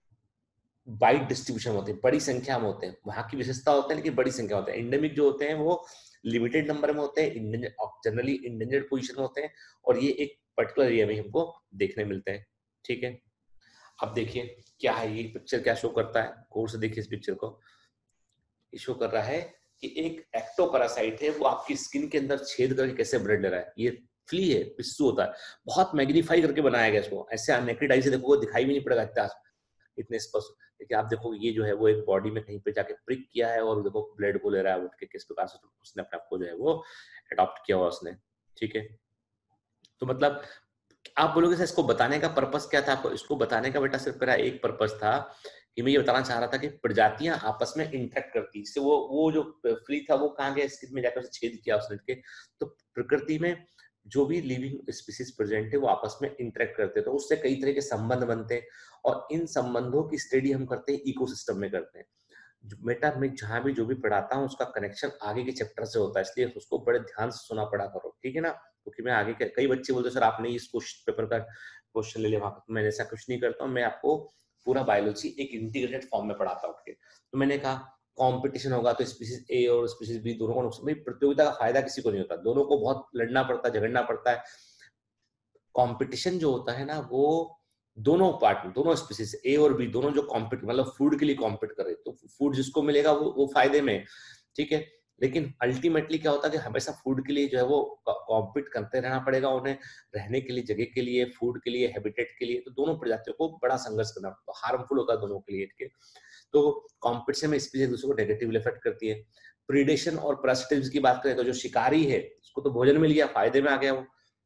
वाइड डिस्ट्रीब्यूशन होते हैं, बड़ी संख्या में होते हैं, वहां की विशेषता होते हैं लेकिन बड़ी संख्या होते हैं। एंडेमिक जो होते हैं वो लिमिटेड नंबर में होते हैं, जनरली इंडेंजर्ड पोजीशन में होते हैं, और ये एक पर्टिकुलर एरिया में हमको देखने मिलते हैं। ठीक है, अब देखिए क्या है ये पिक्चर, क्या शो करता है, गौर से देखिए इस पिक्चर को। ये शो कर रहा है कि एक एक्टोपैरासाइट है, वो आपकी स्किन के अंदर छेद करके कैसे ब्लड ले रहा है। ये फ्ली है, पिस्सू होता है, बहुत मैग्नीफाई करके बनाया गया इसको, ऐसे नेकेड आई से देखोगे दिखाई भी नहीं पड़ेगा इतना इतने स्पष्ट। देखिए आप देखो ये जो है वो एक बॉडी में कहीं पे जाके प्रिक किया है, और देखो ब्लड को ले रहा है उठ के, किस प्रकार से उसने अपने आप को जो है वो अडॉप्ट किया हुआ उसने। ठीक है, तो मतलब आप बोलोगे सर इसको बताने का पर्पस क्या था आपको? इसको बताने का बेटा सिर्फ मेरा एक पर्पस था कि मैं ये बताना चाह रहा था कि प्रजातियां आपस में इंटरेक्ट करती, इससे वो वो जो फ्ली था वो कहाँ गया, स्किन में जाकर उसे छेद किया उसने के। तो प्रकृति में जो भी लिविंग स्पीसीज प्रेजेंट है वो आपस में इंटरेक्ट करते हैं, तो उससे कई तरह के संबंध बनते हैं, और इन संबंधों की स्टडी हम करते हैं इकोसिस्टम में करते हैं। बेटा मैं जहां भी जो भी पढ़ाता हूँ उसका कनेक्शन आगे के चैप्टर से होता है, इसलिए उसको बड़े ध्यान से सुना पड़ा करो, ठीक है ना। क्योंकि मैं आगे के कई बच्चे बोलते सर आपने इस क्वेश्चन पेपर का क्वेश्चन ले लिया वहां, मैंने ऐसा कुछ नहीं करता हूँ, मैं आपको पूरा बायोलॉजी एक इंटीग्रेटेड फॉर्म में पढ़ाता हूँ। तो मैंने कहा कंपटीशन होगा तो स्पीसीज ए और स्पीसीज बी दोनों को नुकसान, भाई प्रतियोगिता का फायदा किसी को नहीं होता, दोनों को बहुत लड़ना पड़ता है, झगड़ना पड़ता है। कंपटीशन जो होता है ना वो दोनों पार्ट में, दोनों स्पीसीज ए और बी दोनों जो कॉम्पिट मतलब फूड के लिए कॉम्पिट करे, तो फूड जिसको मिलेगा वो वो फायदे में, ठीक है। लेकिन अल्टीमेटली क्या होता है कि हमेशा फूड के लिए जो है वो कॉम्पिट करते रहना पड़ेगा, उन्हें रहने के लिए जगह के लिए, फूड के लिए, हैबिटेट के लिए, तो दोनों प्रजातियों को बड़ा संघर्ष करना पड़ता है, हार्मफुल होता है दोनों के लिए, ठीक है। तो कॉम्पिटिशन में स्पीसीज दूसरे को नेगेटिवली इफेक्ट करती है। प्रीडेशन और पैरासिटिज्म की बात करें तो जो शिकारी है उसको तो भोजन मिल गया, फायदे में आ गया, वो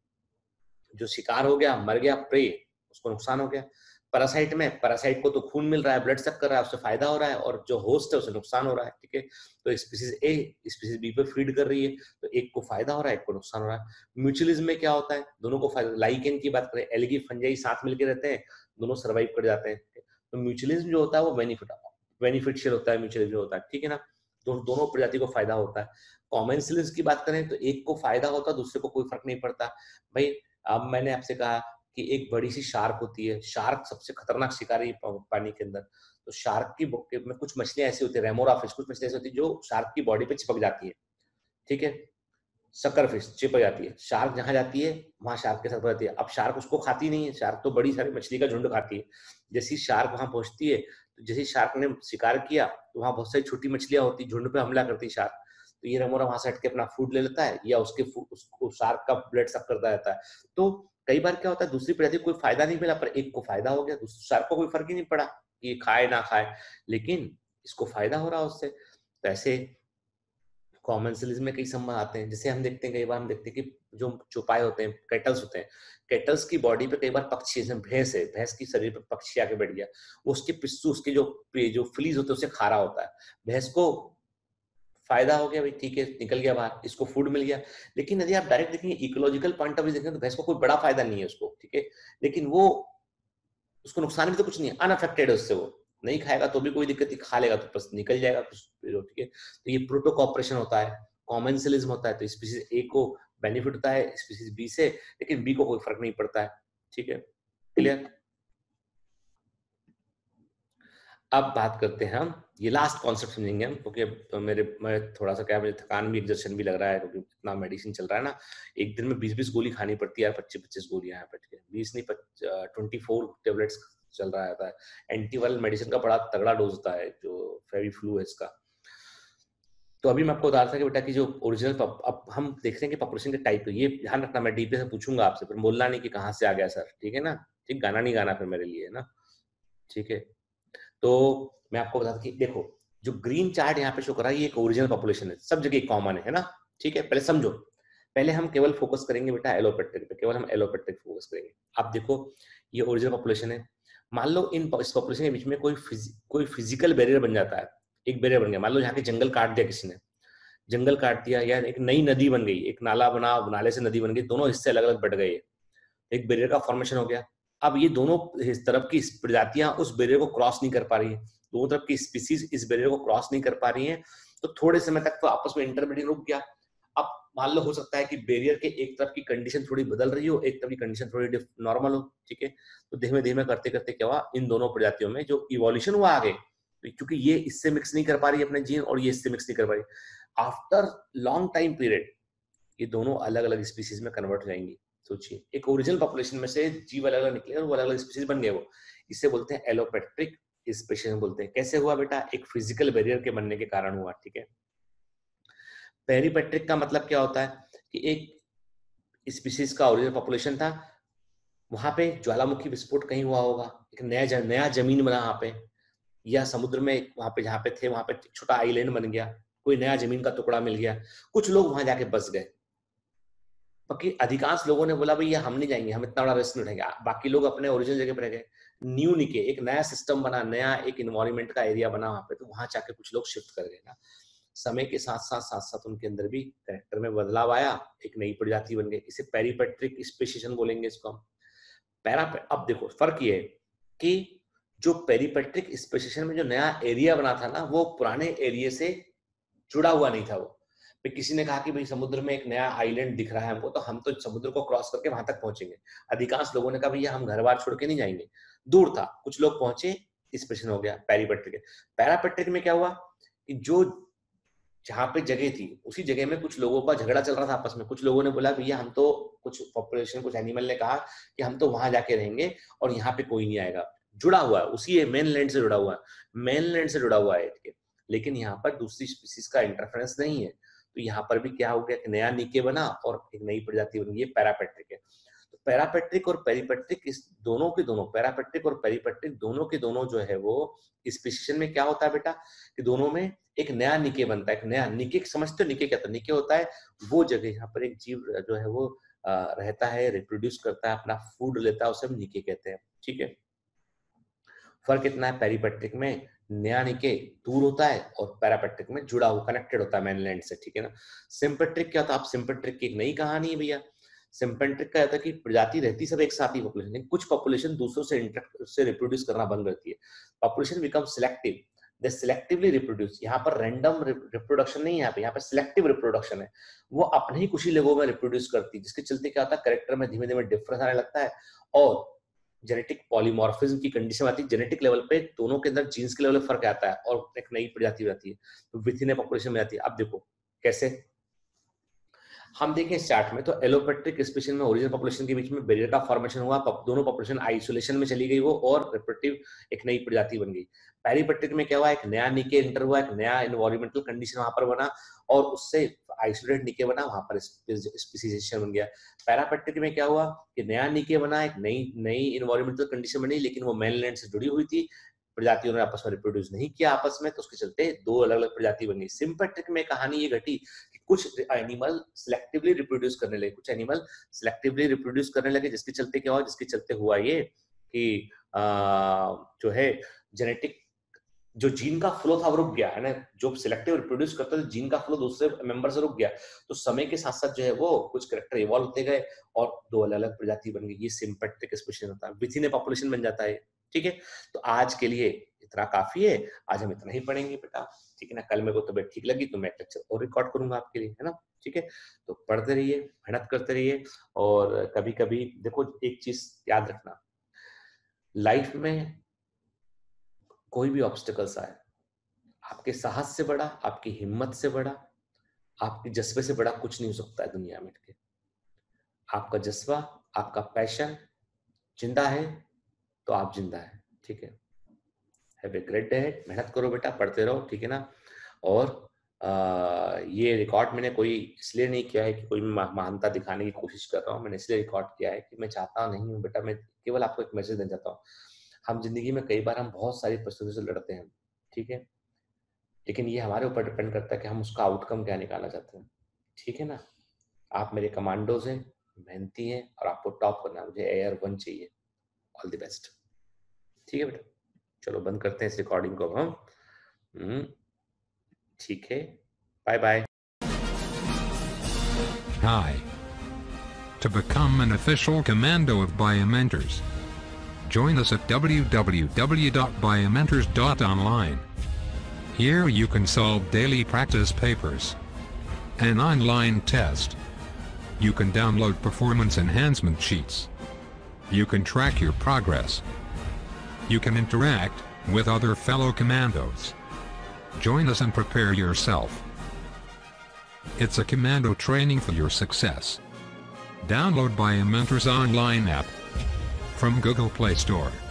जो शिकार हो गया मर गया, प्रे उसको नुकसान हो गया। पैरासाइट में पैरासाइट को तो खून मिल रहा है, ब्लड सक कर रहा है, उससे फायदा हो रहा है, और जो होस्ट है उसे नुकसान हो रहा है, ठीक है। तो स्पीसीज ए स्पीसीज बी पे फीड कर रही है, तो एक को फायदा हो रहा है, एक को नुकसान हो रहा है। म्यूचुअलिज्म में क्या होता है, दोनों को फायदा। लाइकेन की बात करें, एल्गी फंजाई साथ मिलकर रहते हैं, दोनों सर्वाइव कर जाते हैं। तो म्यूचुअलिज्म जो होता है वो बेनिफिट बेनिफिशियल होता है, म्यूचुअलिज्म जो होता है, ठीक है ना। तो दोनों प्रजाति को फायदा होता है। कॉमेंसलिज्म की बात करें तो एक को फायदा होता है, दूसरे को कोई फर्क नहीं पड़ता। भाई अब मैंने आपसे कहा कि एक बड़ी सी शार्क होती है, शार्क सबसे खतरनाक शिकारी पानी के अंदर। तो शार्क की में कुछ मछलियां ऐसी होती है, रेमोरा फिश, कुछ मछलियां ऐसी होती है जो शार्क की बॉडी पे चिपक जाती है, ठीक है। सकर फिश चिपक जाती है, शार्क जहां जाती है वहां शार्क के साथ जाती है। अब शार्क उसको खाती नहीं है, शार्क तो बड़ी सारी मछली का झुंड खाती है। जैसी शार्क वहां पहुंचती है, तो जैसे शार्क ने शिकार किया तो वहां बहुत सारी छोटी मछलियां होती, झुंड पे हमला करती शार्क। तो ये रेमोरा वहां से हट के अपना फूड ले लेता है, या उसके उसको शार्क का ब्लड सक करता रहता है। तो कई बार क्या होता है, दूसरी प्रजाति को कोई फायदा नहीं मिला, पर एक को फायदा हो गया, दूसरे शार्क को कोई फर्क ही नहीं पड़ा कि ये खाए ना खाए, लेकिन इसको फायदा हो रहा है उससे। तो ऐसे कॉमेंसलिज्म में कई संबंध आते हैं। जैसे हम देखते हैं, कई बार हम देखते हैं कि जो चौपाए होते हैं, कैटल्स होते हैं, कैटल्स की बॉडी पे कई बार पक्षी, जैसे भैंस है, भैंस की शरीर पे पक्षी आके बैठ गया, वो उसके पिस्सू, उसके जो जो फ्लीज होते हैं उसे खा रहा होता है। भैंस को फायदा हो गया, भाई ठीक है निकल गया बाहर, इसको फूड मिल गया। लेकिन यदि आप डायरेक्ट देखेंगे, इकोलॉजिकल पॉइंट ऑफ व्यू देखेंगे तो भैंस को कोई बड़ा फायदा नहीं है उसको, ठीक है। लेकिन वो उसको नुकसान भी तो कुछ नहीं है, अनअफेक्टेड है उससे, वो नहीं खाएगा तो भी कोई दिक्कत नहीं, खा लेगा तो बस निकल जाएगा, ठीक है। तो ये प्रोटो कॉपरेशन होता है, कॉमेंसलिज्म होता है। तो स्पीसीज ए को बेनिफिट होता है स्पीसीज बी से, लेकिन बी को कोई फर्क नहीं पड़ता है, ठीक है। क्लियर। अब बात करते हैं हम, ये लास्ट कॉन्सेप्ट समझेंगे हम, क्योंकि तो मेरे मैं थोड़ा सा क्या मुझे थकान भी, एग्जर्शन भी लग रहा है, क्योंकि इतना मेडिसिन चल रहा है ना, एक दिन में बीस बीस गोली खानी पड़ती है यार, पच्चीस पच्चीस गोलियां हैं बैठ के, बीस नहीं ट्वेंटी फोर टेबलेट्स चल रहा है। एंटीवायरल मेडिसिन का बड़ा तगड़ा डोज होता है जो फेविफ्लू है इसका। तो अभी मैं आपको बता रहा था कि बेटा की जो ओरिजिनल, अब हम देख रहे हैं कि पॉपुलेशन के टाइप, ये ध्यान रखना, मैं डीपी से पूछूंगा आपसे, फिर बोलना नहीं कि कहाँ से आ गया सर, ठीक है ना, ठीक, गाना नहीं गाना फिर मेरे लिए ना, ठीक है। तो मैं आपको बता दूं कि देखो जो ग्रीन चार्ट यहाँ पे शो कर रहा है, ये एक ओरिजिनल पॉपुलेशन है, सब जगह कॉमन है ना, ठीक है। पहले समझो, पहले हम केवल फोकस करेंगे बेटा एलोपैथिक पे, केवल हम एलोपैथिक फोकस करेंगे। आप देखो ये ओरिजिनल पॉपुलेशन है, मान लो इन इस पॉपुलेशन के बीच में कोई फिज, कोई फिजिकल बैरियर बन जाता है, एक बैरियर बन गया, मान लो यहाँ के जंगल काट दिया किसी ने, जंगल काट दिया, या एक नई नदी बन गई, एक नाला बना, नाले से नदी बन गई, दोनों हिस्से अलग अलग बढ़ गए, एक बैरियर का फॉर्मेशन हो गया। अब ये दोनों इस तरफ की प्रजातियां उस बैरियर को क्रॉस नहीं कर पा रही है, दोनों तरफ की स्पीसीज इस बैरियर को क्रॉस नहीं कर पा रही हैं, तो थोड़े समय तक तो आपस में इंटरब्रीडिंग रुक गया। अब मान लो हो सकता है कि बैरियर के एक तरफ की कंडीशन थोड़ी बदल रही हो, एक तरफ की कंडीशन थोड़ी नॉर्मल हो, ठीक है। तो धीमे धीमे करते करते क्या हुआ, इन दोनों प्रजातियों में जो इवोल्यूशन हुआ आगे, क्योंकि ये इससे मिक्स नहीं कर पा रही अपने जीन और ये इससे मिक्स नहीं कर पा रही, आफ्टर लॉन्ग टाइम पीरियड ये दोनों अलग अलग स्पीसीज में कन्वर्ट हो जाएंगी। सोचिए, एक ओरिजिनल पॉपुलेशन में से जीव अलग अलग निकले और वो अलग अलग स्पीसीज बन गए, वो इसे बोलते हैं एलोपेट्रिक स्पीशीज बोलते हैं। कैसे हुआ बेटा, एक फिजिकल बैरियर के बनने के कारण हुआ, ठीक है। पेरीपेट्रिक का मतलब क्या होता है कि एक स्पीसीज का ओरिजिनल पॉपुलेशन था, वहां पे ज्वालामुखी विस्फोट कहीं हुआ होगा, एक नया नया जमीन बना वहां पे, या समुद्र में वहां पे जहां पे थे वहां पे छोटा आइलैंड बन गया, कोई नया जमीन का टुकड़ा मिल गया, कुछ लोग वहां जाके बस गए। बाकी अधिकांश लोगों ने बोला भाई ये हम नहीं जाएंगे, हम इतना बड़ा रिस्क नहीं उठाएंगे, बाकी लोग अपने ओरिजिनल जगह पर रह गए। न्यू निके, एक नया सिस्टम बना, नया एक इन्वायरमेंट का एरिया बना वहां पे, तो वहां जाके कुछ लोग शिफ्ट कर गए ना। समय के साथ साथ साथ साथ उनके अंदर भी कैरेक्टर में बदलाव आया, एक नई प्रजाति बन गई, इसे पेरीपेट्रिक स्पेसिएशन बोलेंगे इसको हम। पैरा अब देखो फर्क ये है कि जो पेरीपेट्रिक स्पेसिएशन में जो नया एरिया बना था ना, वो पुराने एरिया से जुड़ा हुआ नहीं था। वो किसी ने कहा कि भाई समुद्र में एक नया आइलैंड दिख रहा है हमको, तो हम तो समुद्र को क्रॉस करके वहां तक पहुंचेंगे। अधिकांश लोगों ने कहा भैया हम घर बार छोड़ के नहीं जाएंगे, दूर था, कुछ लोग पहुंचे, स्पेसिएशन हो गया पेरीपेट्रिक। पैरापेट्रिक में क्या हुआ कि जो जहां पे जगह थी उसी जगह में कुछ लोगों का झगड़ा चल रहा था आपस में। कुछ लोगों ने बोला भैया हम तो, कुछ पॉपुलेशन कुछ एनिमल ने कहा कि हम तो वहां जाके रहेंगे और यहाँ पे कोई नहीं आएगा। जुड़ा हुआ है, उसी मेनलैंड से जुड़ा हुआ है, मेनलैंड से जुड़ा हुआ है, लेकिन यहाँ पर दूसरी स्पीसीज का इंटरफेरेंस नहीं है। तो यहाँ पर भी क्या हो गया कि नया निके बना और एक नई प्रजाति बन गई, पैरापेट्रिक है। तो पैरापेट्रिक और पेरीपेट्रिक इस दोनों के दोनों, पैरापेट्रिक और पेरीपेट्रिक दोनों के दोनों जो है वो स्पीशीज में क्या होता है बेटा कि दोनों में एक नया निके बनता है। एक नया निके, समझते हो निके क्या होता है? निके होता है वो जगह यहाँ पर एक जीव जो है वो आ, रहता है, रिप्रोड्यूस करता है, अपना फूड लेता है, उसे हम निके कहते हैं, ठीक है। फर्क इतना है, पेरीपेट्रिक में नया निके दूर होता है और पैरापेट्रिक में जुड़ा हुआ, कनेक्टेड होता है मेनलैंड से, ठीक है ना। सिम्पेट्रिक क्या होता है? आप सिम्पेट्रिक की एक नई कहानी है भैया। सिम्पेट्रिक का होता है कि प्रजाति रहती सब एक साथ ही पॉपुलेशन, लेकिन कुछ पॉपुलेशन दूसरों से इंटरेक्ट से रिप्रोड्यूस करना बंद करती है। Population become selective, they selectively reproduce. यहाँ पर रैंडम रिप्रोडक्शन नहीं है, यहाँ पे यहाँ पे सिलेक्टिव रिप्रोडक्शन है। वो अपने ही कुछ ही लोगों में रिप्रोड्यूस करती है, जिसके चलते क्या होता है, कैरेक्टर में धीमे धीमे डिफरेंस आने लगता है और जेनेटिक पॉलीमॉर्फिज्म की कंडीशन आती है। जेनेटिक लेवल पे दोनों के अंदर जीन्स के लेवल पे फर्क आता है और एक नई प्रजाति रहती है, तो विथ इन ए पॉपुलेशन में आती है। अब देखो कैसे हम देखें इस चार्ट में, तो एलोपेट्रिक स्पीशीज में ओरिजिनल पॉपुलेशन के बीच में बैरियर का फॉर्मेशन हुआ, दोनों पॉपुलेशन आइसोलेशन में चली गई वो और रिप्रोडक्टिव एक नई प्रजाति बन गई। पेरीपेट्रिक में क्या हुआ, एक नया निके इंटर हुआ, एक नया एनवायरमेंटल कंडीशन वहां पर बना और उससे आइसोलेटेड निके बना, वहां पर स्पेसिएशन बन गया। पैरापेट्रिक में क्या हुआ कि नया निके बना, एक नई नई एनवायरमेंटल कंडीशन बनी, लेकिन वो मेनलैंड से जुड़ी हुई थी, प्रजातियों ने आपस में रिप्रोड्यूस नहीं किया आपस में, तो उसके चलते दो अलग अलग प्रजाति बनी। सिम्पेट्रिक में कहानी ये घटी कि कुछ एनिमल सिलेक्टिवली रिप्रोड्यूस करने लगे, कुछ एनिमल सिलेक्टिवली रिप्रोड्यूस करने लगे, जिसके चलते क्या हुआ, जिसके चलते हुआ ये कि आ, जो है जेनेटिक जो जीन का फ्लो था वो रुक गया है ना, जो सिलेक्टिव रिप्रोड्यूस करता था जीन का फ्लो दूसरे मेंबर से रुक गया, तो समय के साथ साथ जो है वो कुछ कैरेक्टर इवॉल्व होते गए और दो अलग अलग प्रजाति बन गई। ये सिम्पेट्रिक स्पीशीज होता है, विथ इन ए पॉपुलेशन बन जाता है, ठीक है। तो आज के लिए इतना काफी है, आज हम इतना ही पढ़ेंगे बेटा, ठीक है ना। कल मेरे को तबीयत ठीक लगी तो मैं लेक्चर और रिकॉर्ड करूंगा आपके लिए, है ना, ठीक है। तो पढ़ते रहिए, मेहनत करते रहिए और कभी कभी देखो एक चीज याद रखना, लाइफ में कोई भी ऑब्स्टिकल्स आए, आपके साहस से बड़ा, आपकी हिम्मत से बड़ा, आपके जज्बे से बड़ा कुछ नहीं हो सकता है दुनिया में के। आपका जज्बा, आपका पैशन जिंदा है तो आप जिंदा है, ठीक है। हैव ए ग्रेट डे, मेहनत करो बेटा, पढ़ते रहो, ठीक है ना। और आ, ये रिकॉर्ड मैंने कोई इसलिए नहीं किया है कि कोई महानता दिखाने की कोशिश कर रहा हूँ, मैंने इसलिए रिकॉर्ड किया है कि मैं चाहता नहीं हूँ बेटा, मैं केवल आपको एक मैसेज देना चाहता हूँ। हम जिंदगी में कई बार हम बहुत सारी परिस्थितियों से लड़ते हैं, ठीक है, लेकिन ये हमारे ऊपर डिपेंड करता है कि हम उसका आउटकम क्या निकालना चाहते हैं, ठीक है ना। आप मेरे कमांडोज हैं, मेहनती हैं और आपको टॉप करना है, मुझे एयर वन चाहिए। ऑल द बेस्ट, ठीक है बेटा। चलो बंद करते हैं इस रिकॉर्डिंग को हम, ठीक है, bye bye. Hi. To become an official commando of Biomentors, join us at w w w dot biomentors dot online. Here you can solve daily practice papers, an online test. You can download performance enhancement sheets. You can track your progress. You can interact with other fellow commandos. Join us and prepare yourself. It's a commando training for your success. Download BioMentors online app from Google Play Store.